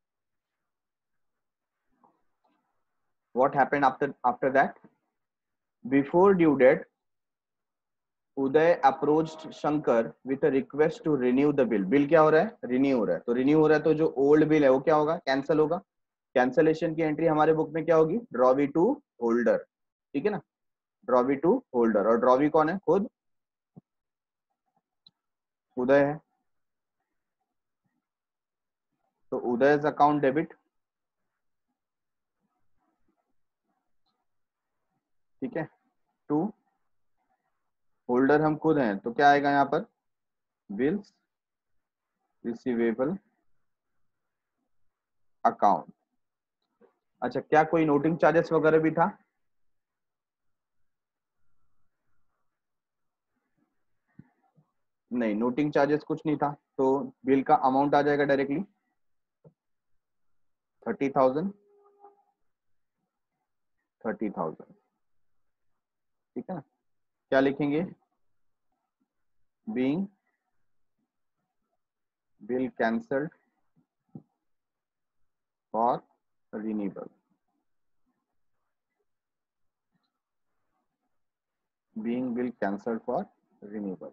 What happened after after that? Before due date, Uday approached Shankar with a request to renew the bill. Bill क्या हो रहा है, रिन्यू हो रहा है। तो रिन्यू हो रहा है तो जो ओल्ड बिल है वो क्या होगा, कैंसिल होगा। कैंसलेशन की एंट्री हमारे बुक में क्या होगी, ड्रॉवी टू होल्डर। ठीक है ना, ड्रॉवी टू होल्डर। और ड्रॉवी कौन है, खुद उदय है। तो उदय अकाउंट डेबिट, ठीक है, टू होल्डर हम खुद हैं, तो क्या आएगा यहाँ पर, बिल्स रिसीवेबल अकाउंट। अच्छा, क्या कोई नोटिंग चार्जेस वगैरह भी था, नहीं नोटिंग चार्जेस कुछ नहीं था। तो बिल का अमाउंट आ जाएगा directly thirty thousand thirty thousand. ठीक है ना, क्या लिखेंगे? Being bill cancelled for renewal, being bill cancelled for renewal.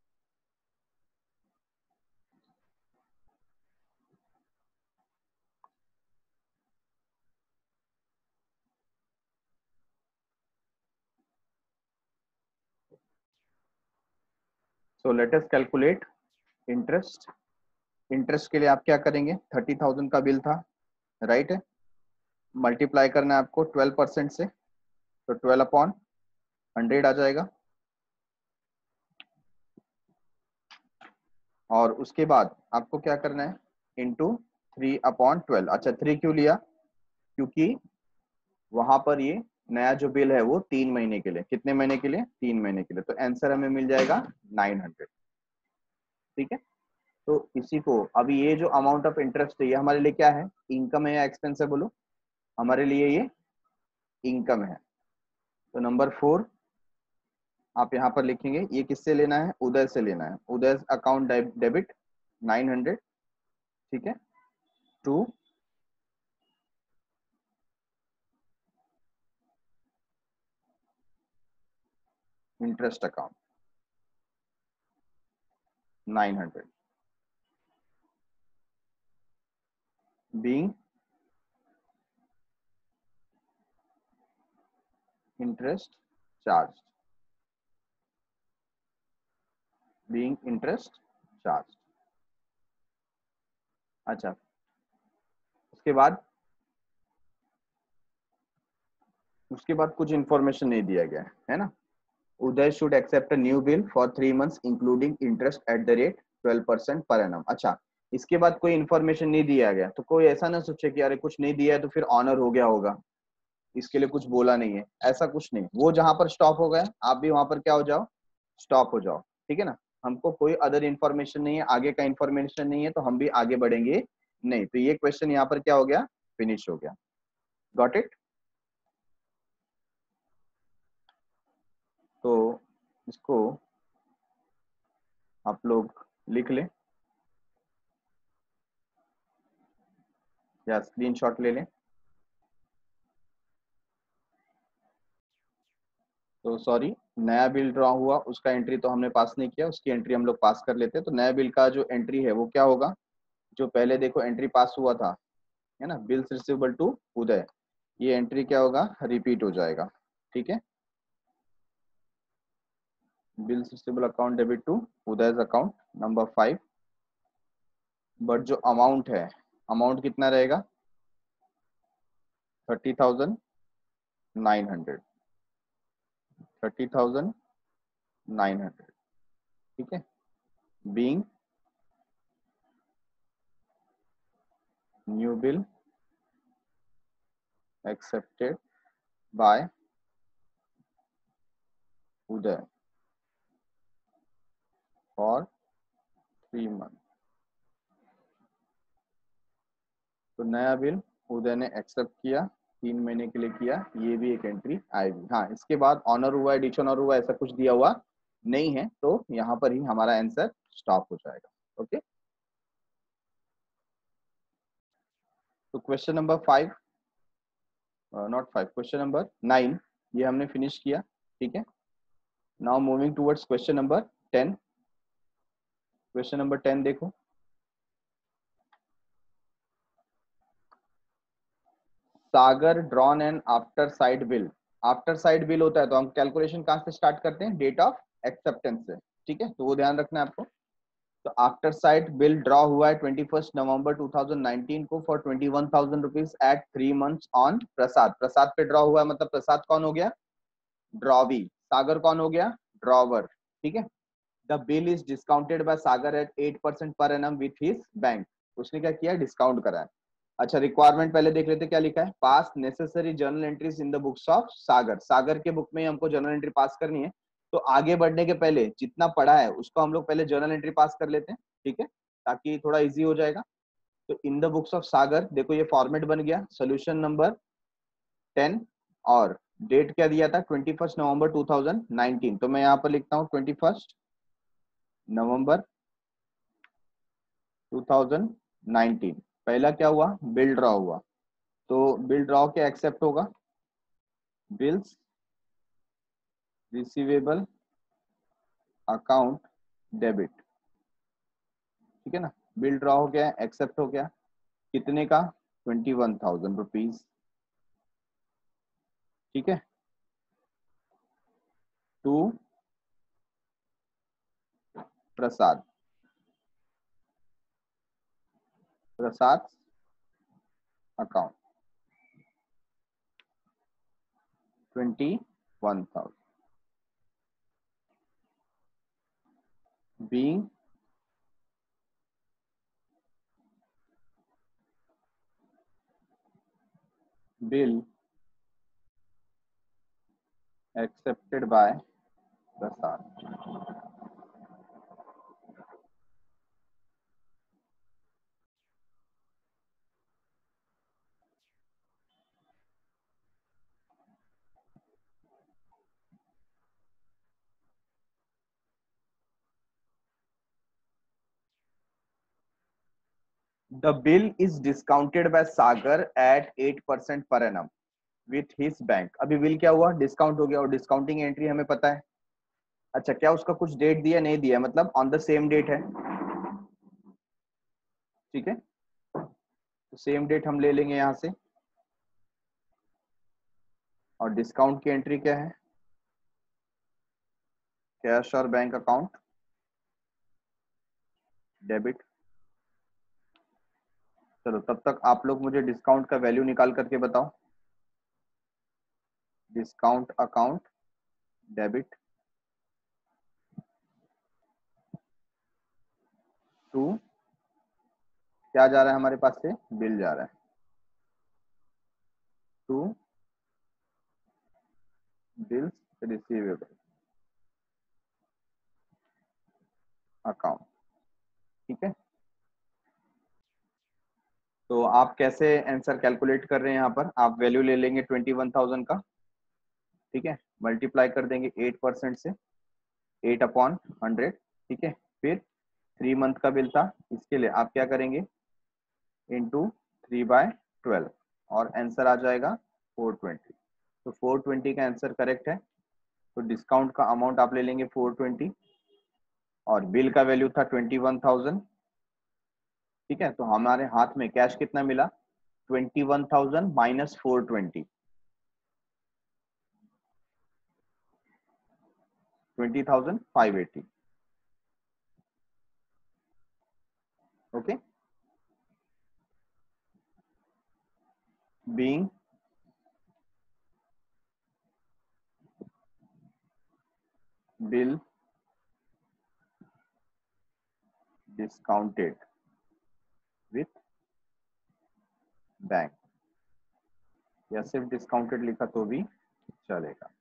So let us calculate interest. Interest के लिए आप क्या करेंगे? थर्टी थाउजेंड का बिल था, राइट है, मल्टीप्लाई करना है आपको ट्वेल्व परसेंट से, तो ट्वेल्व अपॉन हंड्रेड आ जाएगा। और उसके बाद आपको क्या करना है? Into three upon twelve. अच्छा, थ्री क्यों लिया? क्योंकि वहां पर ये नया जो बिल है वो तीन महीने के लिए, कितने महीने के लिए? तीन महीने के लिए, तो आंसर हमें मिल जाएगा नाइन हंड्रेड। ठीक है, तो इसी को अभी ये जो अमाउंट ऑफ इंटरेस्ट है ये हमारे लिए क्या है? इनकम है या एक्सपेंस है? बोलो, हमारे लिए ये इनकम है। तो नंबर फोर आप यहाँ पर लिखेंगे, ये किससे लेना है? उदय से लेना है। Uday account debit nine hundred. ठीक है, to interest account nine hundred, being interest charge, being interest charge. अच्छा, उसके बाद उसके बाद कुछ इंफॉर्मेशन नहीं दिया गया है ना। Uday should accept a new bill for three months including interest at the rate twelve percent per annum. अच्छा, इसके बाद कोई इन्फॉर्मेशन नहीं दिया गया, तो कोई ऐसा ना सोचे कि अरे कुछ नहीं दिया है तो फिर ऑनर हो गया होगा, इसके लिए कुछ बोला नहीं है। ऐसा कुछ नहीं, वो जहां पर स्टॉप हो गया आप भी वहां पर क्या हो जाओ? स्टॉप हो जाओ। ठीक है ना, हमको कोई अदर इन्फॉर्मेशन नहीं है, आगे का इन्फॉर्मेशन नहीं है, तो हम भी आगे बढ़ेंगे नहीं। तो ये क्वेश्चन यहाँ पर क्या हो गया? फिनिश हो गया। Got it? तो इसको आप लोग लिख लें या स्क्रीनशॉट ले लें। तो सॉरी, नया बिल ड्रॉ हुआ उसका एंट्री तो हमने पास नहीं किया, उसकी एंट्री हम लोग पास कर लेते। तो नया बिल का जो एंट्री है वो क्या होगा? जो पहले देखो एंट्री पास हुआ था, है ना, बिल्स रिसीवेबल टू उदय, ये एंट्री क्या होगा? रिपीट हो जाएगा। ठीक है, bills receivable account debit to Uday account number five. But जो अमाउंट है, अमाउंट कितना रहेगा? Thirty thousand nine hundred, thirty thousand nine hundred. ठीक है, being new bill accepted by Uday for three month. तो नया बिल उदय ने एक्सेप्ट किया, तीन महीने के लिए किया, ये भी एक एंट्री आएगी। हाँ, इसके बाद ऑनर हुआ, एडिशन और हुआ, ऐसा कुछ दिया हुआ नहीं है, तो यहाँ पर ही हमारा आंसर स्टॉप हो जाएगा। ओके, तो question number five, not five, question number nine ये हमने फिनिश किया। ठीक है, now moving towards question number ten. Question number ten देखो, Sagar drawn an after sight bill. After sight bill होता है तो हम कैलकुलेशन कहां से स्टार्ट करते हैं? डेट ऑफ एक्सेप्टेंस से। ठीक है, तो वो ध्यान रखना है आपको। तो आफ्टर साइड बिल ड्रॉ हुआ है twenty first November two thousand nineteen को for twenty one thousand rupees at three months on Prasad. Prasad पे ड्रॉ हुआ है, मतलब प्रसाद कौन हो गया? ड्रॉवी। सागर कौन हो गया? ड्रॉवर। ठीक है, the bill is discounted by Sagar at eight percent per annum with his bank. उसने क्या किया? डिस्काउंट करा है। अच्छा, रिक्वायरमेंट पहले देख लेते, क्या लिखा है? Pass necessary journal entries in the books of Sagar. Sagar के बुक में हमको जर्नल एंट्री पास करनी है, तो आगे बढ़ने के पहले जितना पढ़ा है उसको हम लोग पहले जर्नल एंट्री पास कर लेते हैं। ठीक है, ताकि थोड़ा इजी हो जाएगा। तो in the books of Sagar देखो ये फॉर्मेट बन गया, सोल्यूशन नंबर टेन और डेट क्या दिया था, twenty first November two thousand nineteen. तो मैं यहाँ पर लिखता हूँ twenty first November two thousand nineteen. पहला क्या हुआ, बिल ड्रॉ हुआ, तो बिल ड्रॉ क्या एक्सेप्ट होगा, बिल्स रिसीवेबल अकाउंट डेबिट, ठीक है ना। बिल ड्रॉ हो गया, एक्सेप्ट हो गया, कितने का, ट्वेंटी वन थाउजेंड रुपीज, ठीक है। To Prasad, Prasad account twenty one thousand, being bill accepted by Prasad. The bill is discounted by Sagar at eight percent per annum with his bank. अभी bill क्या हुआ, डिस्काउंट हो गया, और डिस्काउंटिंग एंट्री हमें पता है। अच्छा, क्या उसका कुछ डेट दिया, नहीं दिया, मतलब ऑन द सेम डेट है, ठीक है। तो सेम डेट हम ले लेंगे यहां से, और डिस्काउंट की एंट्री क्या है, कैश और बैंक अकाउंट डेबिट। चलो तब तक आप लोग मुझे डिस्काउंट का वैल्यू निकाल करके बताओ। डिस्काउंट अकाउंट डेबिट टू, क्या जा रहा है हमारे पास से, बिल जा रहा है, टू बिल्स रिसीवेबल अकाउंट, ठीक है। तो आप कैसे आंसर कैलकुलेट कर रहे हैं, यहाँ पर आप वैल्यू ले लेंगे ट्वेंटी वन थाउजेंड का, ठीक है, मल्टीप्लाई कर देंगे एट परसेंट से, एट अपॉन हंड्रेड, ठीक है। फिर थ्री मंथ का बिल था, इसके लिए आप क्या करेंगे, इंटू थ्री बाय ट्वेल्व, और आंसर आ जाएगा फोर ट्वेंटी। तो फोर ट्वेंटी का आंसर करेक्ट है। तो डिस्काउंट का अमाउंट आप ले लेंगे फोर ट्वेंटी, और बिल का वैल्यू था ट्वेंटी वन थाउजेंड, ठीक है। तो हमारे हाथ में कैश कितना मिला, twenty one thousand minus four twenty, twenty thousand five eighty, okay. Being bill discounted with bank, या सिर्फ डिस्काउंटेड लिखा तो भी चलेगा।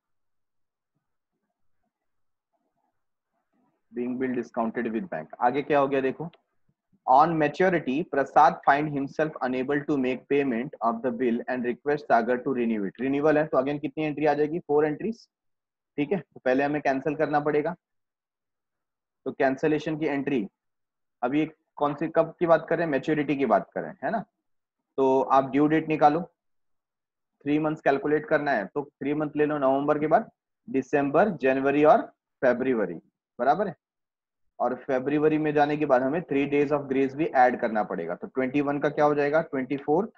Being bill discounted with bank, आगे क्या हो गया देखो। On maturity Prasad find himself unable to make payment of the bill and request Sagar to renew it. Renewal है तो अगेन कितनी एंट्री आ जाएगी, फोर एंट्रीज, ठीक है। तो पहले हमें कैंसिल करना पड़ेगा, तो कैंसिलेशन की एंट्री अभी कौन सी, कब की बात करें, मैच्योरिटी की बात करें, है ना। तो आप ड्यू डेट निकालो, थ्री मंथ्स कैलकुलेट करना है, तो थ्री मंथ ले लो, नवंबर के बाद दिसंबर, जनवरी और फेब्रुवरी, बराबर है। और फेब्रुवरी में जाने के बाद हमें थ्री डेज ऑफ ग्रेस भी ऐड करना पड़ेगा, तो ट्वेंटी वन का क्या हो जाएगा, twenty fourth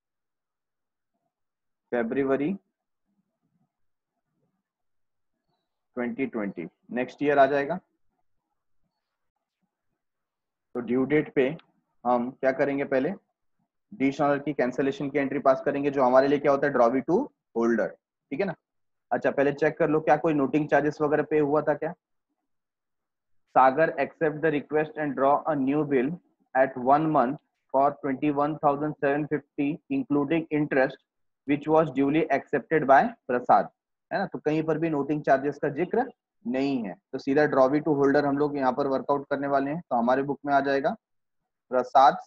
February twenty twenty, next year आ जाएगा। तो ड्यू डेट पे हम क्या करेंगे, पहले डिश ऑनर की कैंसिलेशन की एंट्री पास करेंगे, जो हमारे लिए क्या होता है, ड्रॉवी टू होल्डर, ठीक है ना। अच्छा, पहले चेक कर लो क्या कोई नोटिंग चार्जेस वगैरह पे हुआ था क्या। Sagar accept the request and draw a new bill at one month for twenty one thousand seven fifty including interest which was duly accepted by Prasad, है ना। तो कहीं पर भी नोटिंग चार्जेस का जिक्र नहीं है, तो सीधा ड्रॉवी टू होल्डर हम लोग यहाँ पर वर्कआउट करने वाले हैं। तो हमारे बुक में आ जाएगा Prasad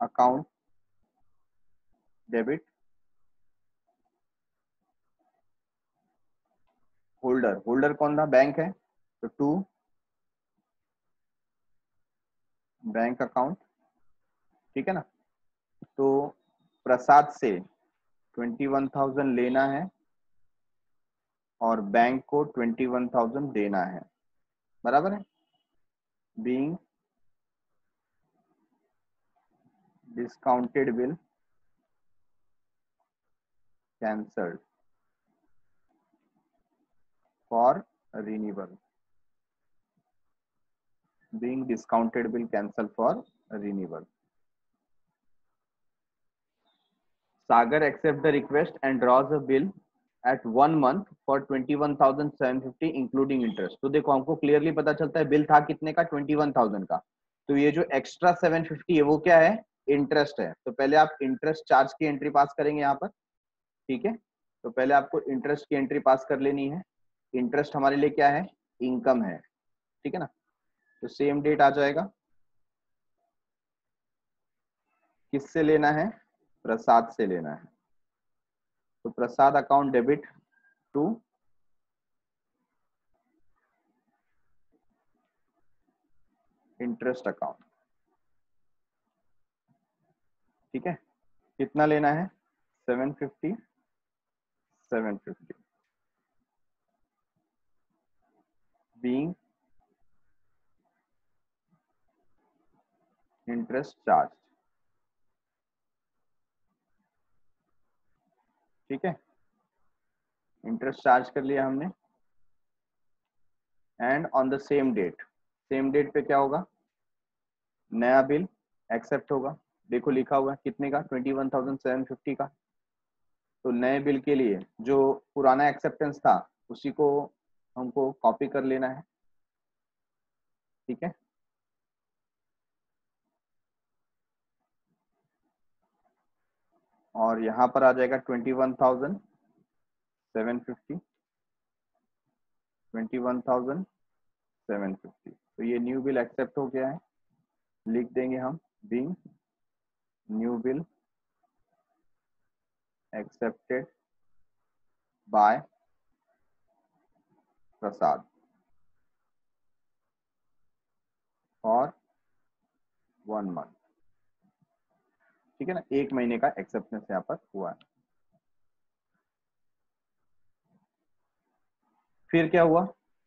account debit, holder, holder कौन था, बैंक है, तो टू बैंक अकाउंट, ठीक है ना। तो प्रसाद से ट्वेंटी वन थाउजेंड लेना है और बैंक को ट्वेंटी वन थाउजेंड देना है, बराबर है। Being discounted bill cancelled for renewal, being discounted bill cancel for renewal. Sagar accepts the request and draws a bill at one month for twenty-one thousand seven hundred fifty including interest। तो देखो हमको clearly पता चलता है bill था कितने का, twenty one thousand का। तो ये जो एक्स्ट्रा सेवन फिफ्टी है वो क्या है, इंटरेस्ट है। तो पहले आप इंटरेस्ट चार्ज की एंट्री पास करेंगे यहाँ पर, ठीक है। तो पहले आपको इंटरेस्ट की एंट्री पास कर लेनी है। इंटरेस्ट हमारे लिए क्या है, इनकम है, ठीक है ना। तो सेम डेट आ जाएगा, किससे लेना है, प्रसाद से लेना है। तो Prasad account debit to interest account, ठीक है। कितना लेना है, seven fifty, seven fifty being interest charge, ठीक है। इंटरेस्ट चार्ज कर लिया हमने। And on the same date, same date पे क्या होगा, नया बिल एक्सेप्ट होगा। देखो लिखा हुआ है कितने का, twenty one thousand seven fifty का। तो नए बिल के लिए जो पुराना एक्सेप्टेंस था उसी को हमको कॉपी कर लेना है, ठीक है। और यहाँ पर आ जाएगा twenty one thousand seven fifty, twenty one thousand seven fifty. तो ये न्यू बिल एक्सेप्ट हो गया है, लिख देंगे हम being new bill accepted by Prasad for one month, ठीक है ना। एक महीने का एक्सेप्टेंस यहाँ पर हुआ है। फिर क्या हुआ,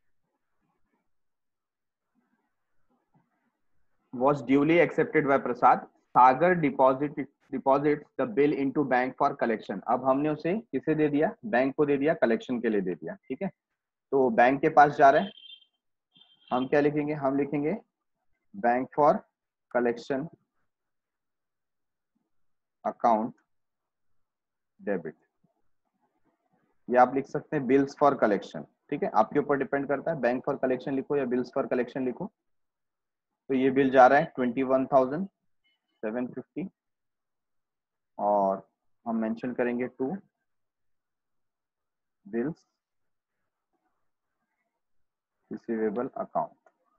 was duly accepted by Prasad, Sagar deposit deposit the bill into bank for collection. अब हमने उसे किसे दे दिया, बैंक को दे दिया, कलेक्शन के लिए दे दिया, ठीक है। तो बैंक के पास जा रहे हैं, हम क्या लिखेंगे, हम लिखेंगे bank for collection account debit, या आप लिख सकते हैं बिल्स फॉर कलेक्शन, ठीक है। आपके ऊपर डिपेंड करता है, बैंक फॉर कलेक्शन लिखो या बिल्स फॉर कलेक्शन लिखो। तो ये बिल जा रहा है twenty one thousand seven fifty और हम मेंशन करेंगे टू बिल्स रिसीवेबल अकाउंट,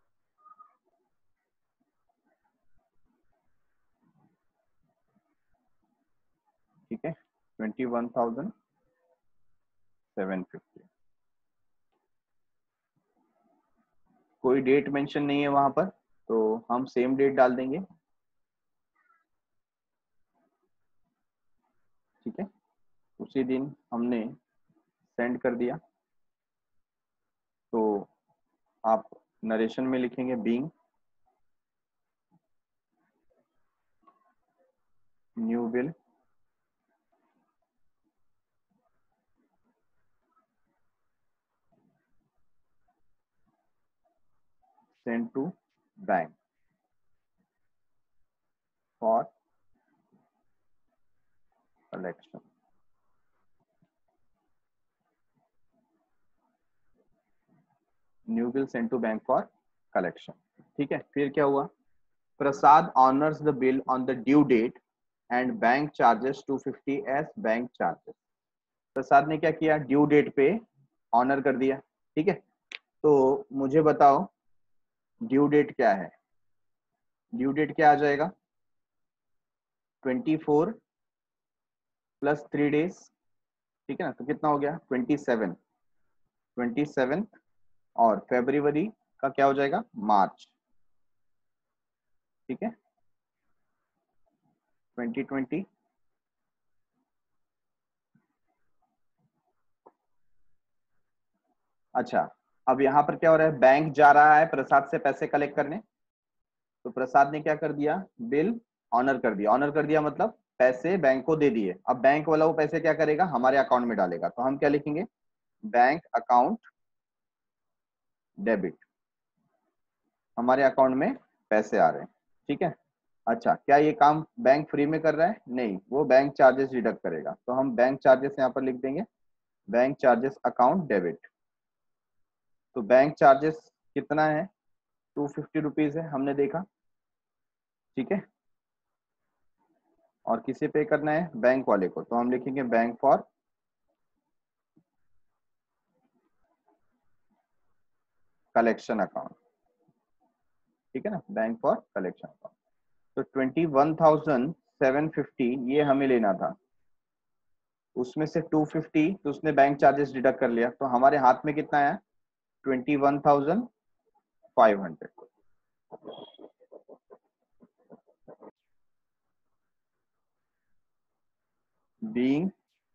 ठीक है। Twenty one thousand seven fifty, कोई डेट मेंशन नहीं है वहां पर, तो हम सेम डेट डाल देंगे, ठीक है। उसी दिन हमने सेंड कर दिया। तो आप नरेशन में लिखेंगे being new bill send to bank for collection, new bill send to bank for collection, ठीक है। फिर क्या हुआ, Prasad honours the bill on the due date and bank charges two fifty as bank charges. Prasad ने क्या किया, ड्यू डेट पे honour कर दिया, ठीक है। तो मुझे बताओ ड्यू डेट क्या है, ड्यू डेट क्या आ जाएगा, twenty four plus three days, ठीक है ना, तो कितना हो गया ट्वेंटी सेवन, ट्वेंटी सेवन, और फरवरी का क्या हो जाएगा मार्च, ठीक है, ट्वेंटी ट्वेंटी। अच्छा, अब यहाँ पर क्या हो रहा है, बैंक जा रहा है प्रसाद से पैसे कलेक्ट करने, तो प्रसाद ने क्या कर दिया, बिल ऑनर कर दिया, ऑनर कर दिया मतलब पैसे बैंक को दे दिए। अब बैंक वाला वो पैसे क्या करेगा, हमारे अकाउंट में डालेगा, तो हम क्या लिखेंगे, बैंक अकाउंट डेबिट, हमारे अकाउंट में पैसे आ रहे हैं, ठीक है। अच्छा, क्या ये काम बैंक फ्री में कर रहा है, नहीं, वो बैंक चार्जेस डिडक्ट करेगा, तो हम बैंक चार्जेस यहाँ पर लिख देंगे, बैंक चार्जेस अकाउंट डेबिट। तो बैंक चार्जेस कितना है, टू फिफ्टी रुपीज है, हमने देखा, ठीक है, और किसे पे करना है, बैंक वाले को, तो हम लिखेंगे बैंक फॉर कलेक्शन अकाउंट, ठीक है ना, बैंक फॉर कलेक्शन अकाउंट। तो twenty one thousand seven fifty ये हमें लेना था, उसमें से टू फिफ्टी तो उसने बैंक चार्जेस डिडक्ट कर लिया, तो हमारे हाथ में कितना आया, twenty one thousand five hundred. Being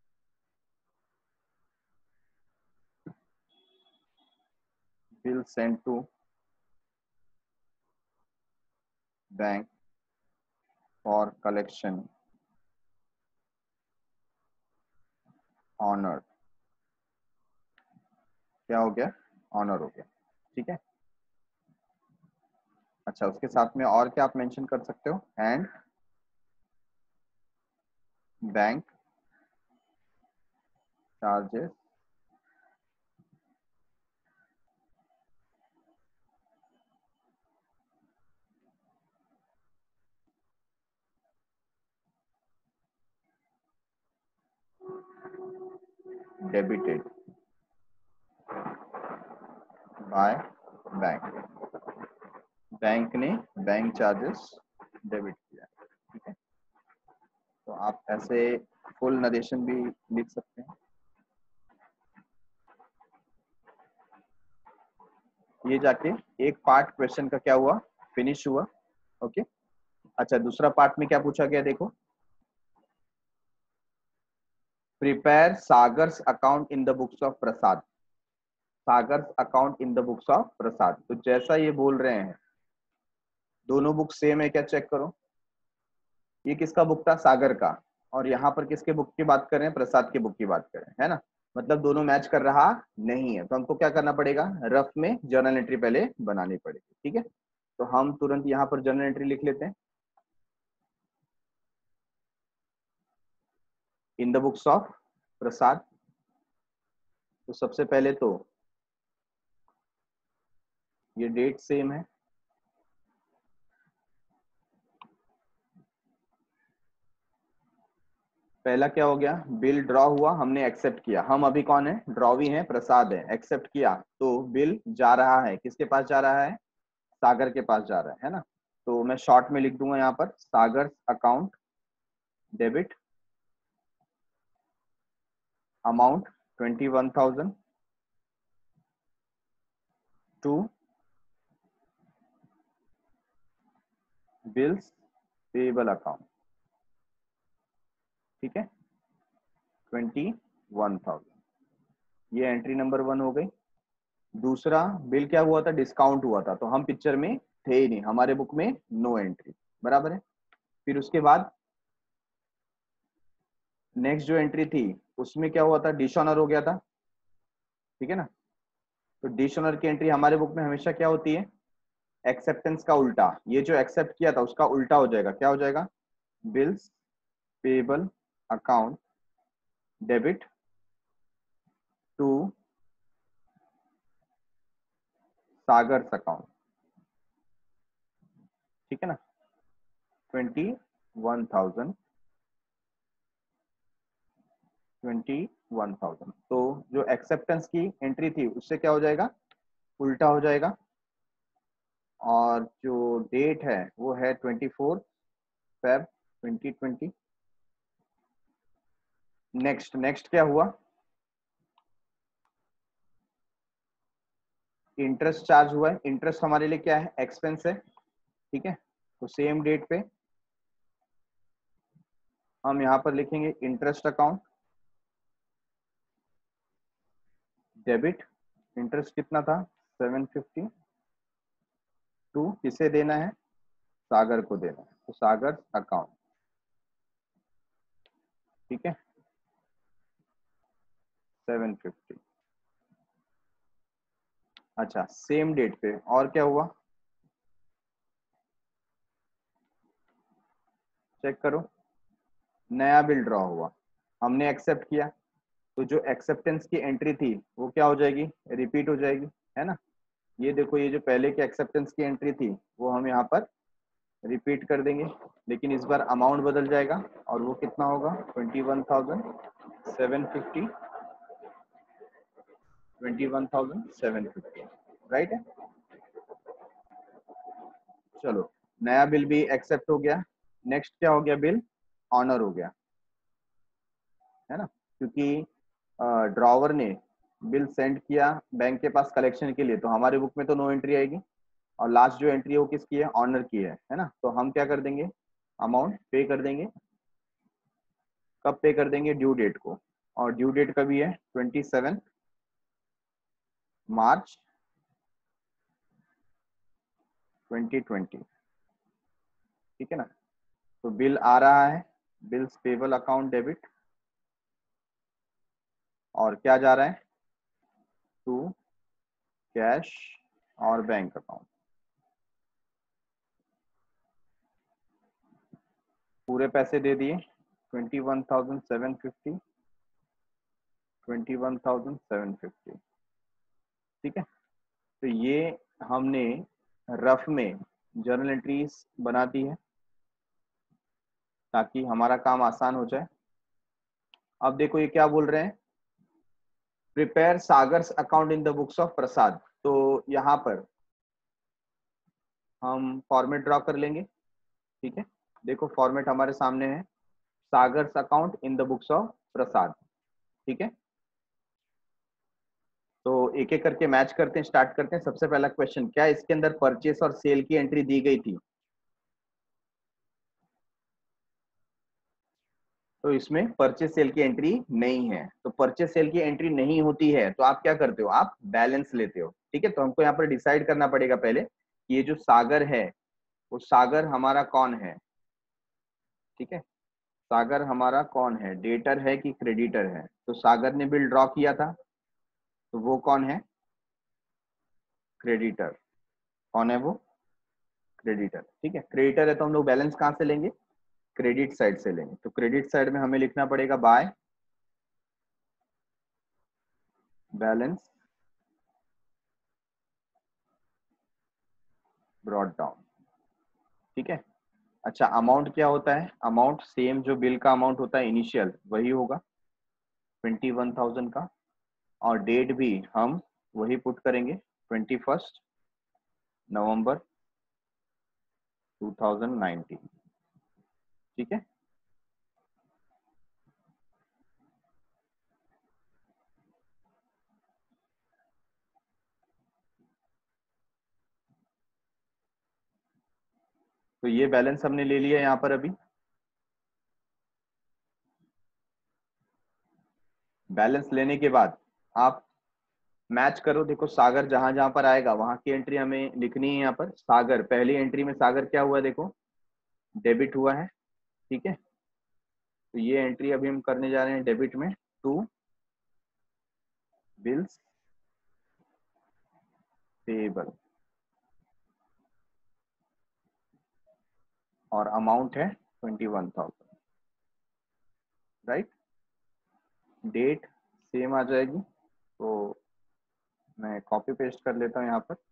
bill send to bank for collection honour, क्या हो गया, ऑनर हो गया, ठीक है। अच्छा, उसके साथ में और क्या आप मेंशन कर सकते हो, and bank charges debited by bank, bank ने बैंक चार्जेस डेबिट किया, ठीक है। तो आप ऐसे फुल नरेशन भी लिख सकते हैं। ये जाके एक पार्ट क्वेश्चन का क्या हुआ, फिनिश हुआ, ओके। अच्छा, दूसरा पार्ट में क्या पूछा गया, देखो, prepare Sagar's account in the books of Prasad, Sagar's account in the books of Prasad. तो जैसा ये बोल रहे हैं, दोनों बुक सेम है क्या, चेक करो, ये किसका बुक था, सागर का, और यहाँ पर किसके बुक की बात कर रहे हैं, प्रसाद के बुक की बात कर रहे हैं, है ना, मतलब दोनों मैच कर रहा नहीं है, तो हमको क्या करना पड़ेगा, रफ में जर्नल एंट्री पहले बनानी पड़ेगी, ठीक है। तो हम तुरंत यहाँ पर जर्नल एंट्री लिख लेते हैं, in the books of Prasad. तो सबसे पहले तो ये डेट सेम है, पहला क्या हो गया, बिल ड्रॉ हुआ, हमने एक्सेप्ट किया, हम अभी कौन है, ड्रॉवी है, प्रसाद है, एक्सेप्ट किया, तो बिल जा रहा है, किसके पास जा रहा है, सागर के पास जा रहा है है ना। तो मैं शॉर्ट में लिख दूंगा यहाँ पर, Sagar account debit amount twenty one thousand to bills payable account, ठीक है, ट्वेंटी वन थाउजेंड, ये एंट्री नंबर वन हो गई। दूसरा बिल क्या हुआ था, डिस्काउंट हुआ था, तो हम पिक्चर में थे ही नहीं, हमारे बुक में नो एंट्री, बराबर है। फिर उसके बाद नेक्स्ट जो एंट्री थी, उसमें क्या हुआ था, डिसऑनर हो गया था, ठीक है ना। तो डिसऑनर की एंट्री हमारे बुक में हमेशा क्या होती है, एक्सेप्टेंस का उल्टा, ये जो एक्सेप्ट किया था उसका उल्टा हो जाएगा, क्या हो जाएगा, bills payable account debit to Sagar's account, ठीक है ना, twenty one thousand twenty one thousand. तो जो एक्सेप्टेंस की एंट्री थी उससे क्या हो जाएगा, उल्टा हो जाएगा, और जो डेट है वो है twenty four Feb twenty twenty. Next next क्या हुआ, इंटरेस्ट चार्ज हुआ है। इंटरेस्ट हमारे लिए क्या है, एक्सपेंस है, ठीक है। तो सेम डेट पे हम यहाँ पर लिखेंगे इंटरेस्ट अकाउंट डेबिट। इंटरेस्ट कितना था, सेवन फिफ्टी। टू किसे देना है, सागर को देना है, तो सागर अकाउंट, ठीक है, सेवन फिफ्टी। अच्छा, सेम डेट पे और क्या हुआ, चेक करो, नया बिल ड्रॉ हुआ, हमने एक्सेप्ट किया, तो जो एक्सेप्टेंस की एंट्री थी वो क्या हो जाएगी, रिपीट हो जाएगी, है ना। ये देखो, ये जो पहले की एक्सेप्टेंस की एंट्री थी वो हम यहाँ पर रिपीट कर देंगे, लेकिन इस बार अमाउंट बदल जाएगा और वो कितना होगा, twenty one thousand seven fifty. Twenty one thousand seven fifty, right है। चलो, नया बिल भी एक्सेप्ट हो गया। नेक्स्ट क्या हो गया, बिल ऑनर हो गया, है ना, क्योंकि ड्रॉवर ने बिल सेंड किया बैंक के पास कलेक्शन के लिए, तो हमारे बुक में तो नो एंट्री आएगी, और लास्ट जो एंट्री है वो किसकी है, ऑनर की है है ना। तो हम क्या कर देंगे, अमाउंट पे कर देंगे। कब पे कर देंगे, ड्यू डेट को, और ड्यू डेट कभी है, twenty seven March twenty twenty, ठीक है ना। तो बिल आ रहा है, बिल्स पेबल अकाउंट डेबिट, और क्या जा रहा है, टू कैश और बैंक अकाउंट। पूरे पैसे दे दिए, twenty one thousand seven fifty, twenty one thousand seven fifty, ठीक है। तो ये हमने रफ में जर्नल एंट्रीज बना दी है ताकि हमारा काम आसान हो जाए। अब देखो ये क्या बोल रहे हैं, prepare Sagar's account in the books of Prasad. तो यहाँ पर हम फॉर्मेट ड्रॉ कर लेंगे, ठीक है। देखो फॉर्मेट हमारे सामने है, Sagar's account in the books of Prasad, ठीक है। तो एक एक करके मैच करते हैं, स्टार्ट करते हैं। सबसे पहला क्वेश्चन, क्या इसके अंदर परचेस और सेल की एंट्री दी गई थी, तो इसमें परचेस सेल की एंट्री नहीं है। तो परचेस सेल की एंट्री नहीं होती है तो आप क्या करते हो, आप बैलेंस लेते हो, ठीक है। तो हमको यहाँ पर डिसाइड करना पड़ेगा पहले कि ये जो सागर है वो सागर हमारा कौन है, ठीक है। सागर हमारा कौन है, डेटर है कि क्रेडिटर है। तो सागर ने बिल ड्रॉ किया था तो वो कौन है, क्रेडिटर। कौन है वो, क्रेडिटर, ठीक है। क्रेडिटर है तो हम लोग बैलेंस कहाँ से लेंगे, क्रेडिट साइड से लेंगे। तो क्रेडिट साइड में हमें लिखना पड़ेगा बाय बैलेंस ब्रॉट डाउन, ठीक है। अच्छा, अमाउंट क्या होता है, अमाउंट सेम जो बिल का अमाउंट होता है इनिशियल वही होगा, ट्वेंटी वन थाउजेंड का, और डेट भी हम वही पुट करेंगे, twenty first November two thousand nineteen, ठीक है। तो ये बैलेंस हमने ले लिया यहाँ पर। अभी बैलेंस लेने के बाद आप मैच करो, देखो सागर जहां जहां पर आएगा वहां की एंट्री हमें लिखनी है। यहाँ पर सागर, पहली एंट्री में सागर क्या हुआ, देखो डेबिट हुआ है, ठीक है। तो ये एंट्री अभी हम करने जा रहे हैं डेबिट में, टू बिल्स पेबल, और अमाउंट है twenty one thousand, right. Date same आ जाएगी, तो मैं कॉपी पेस्ट कर लेता हूँ यहाँ पर।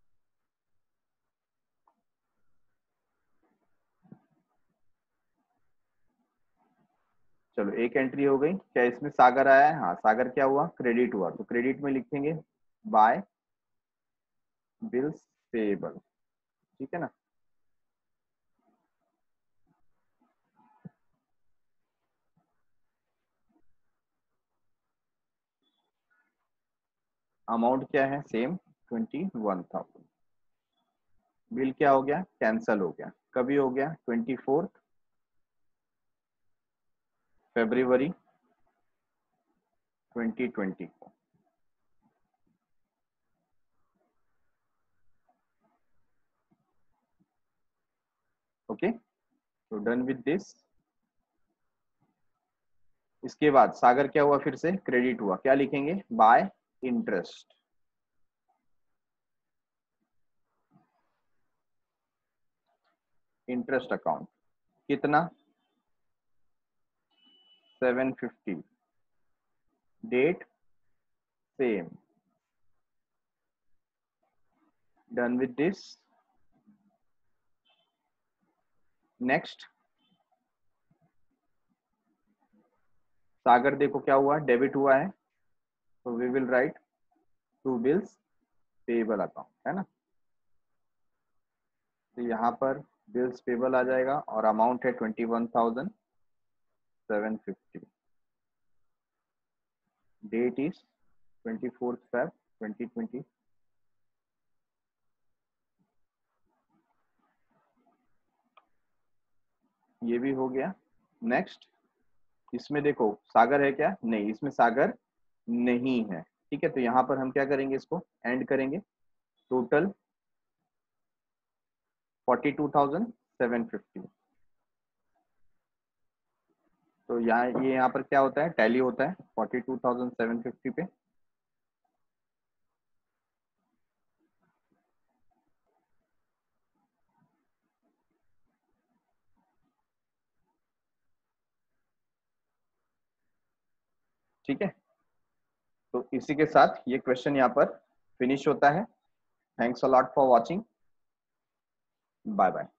चलो, एक एंट्री हो गई। क्या इसमें सागर आया है, हाँ सागर क्या हुआ, क्रेडिट हुआ, तो क्रेडिट में लिखेंगे बाय बिल्स पेबल, ठीक है ना। अमाउंट क्या है same twenty one thousand. Bill क्या हो गया कैंसल हो गया, कभी हो गया twenty fourth February twenty twenty को। ओके तो डन विद दिस। इसके बाद सागर क्या हुआ फिर से क्रेडिट हुआ, क्या लिखेंगे बाय इंटरेस्ट। इंटरेस्ट अकाउंट कितना seven fifty, date same, done with this. Next Sagar देखो क्या हुआ डेबिट हुआ है, तो we will write to bills payable account है ना। तो यहाँ पर बिल्स पेबल आ जाएगा और अमाउंट है twenty one thousand seven fifty, date is twenty fourth Feb twenty twenty. ये भी हो गया। नेक्स्ट इसमें देखो सागर है क्या, नहीं इसमें सागर नहीं है, ठीक है। तो यहाँ पर हम क्या करेंगे इसको एंड करेंगे, total forty two thousand seven fifty. तो यहाँ ये यहाँ पर क्या होता है टैली होता है forty two thousand seven fifty पे। ठीक है तो इसी के साथ ये क्वेश्चन यहाँ पर फिनिश होता है। Thanks a lot for watching, bye bye.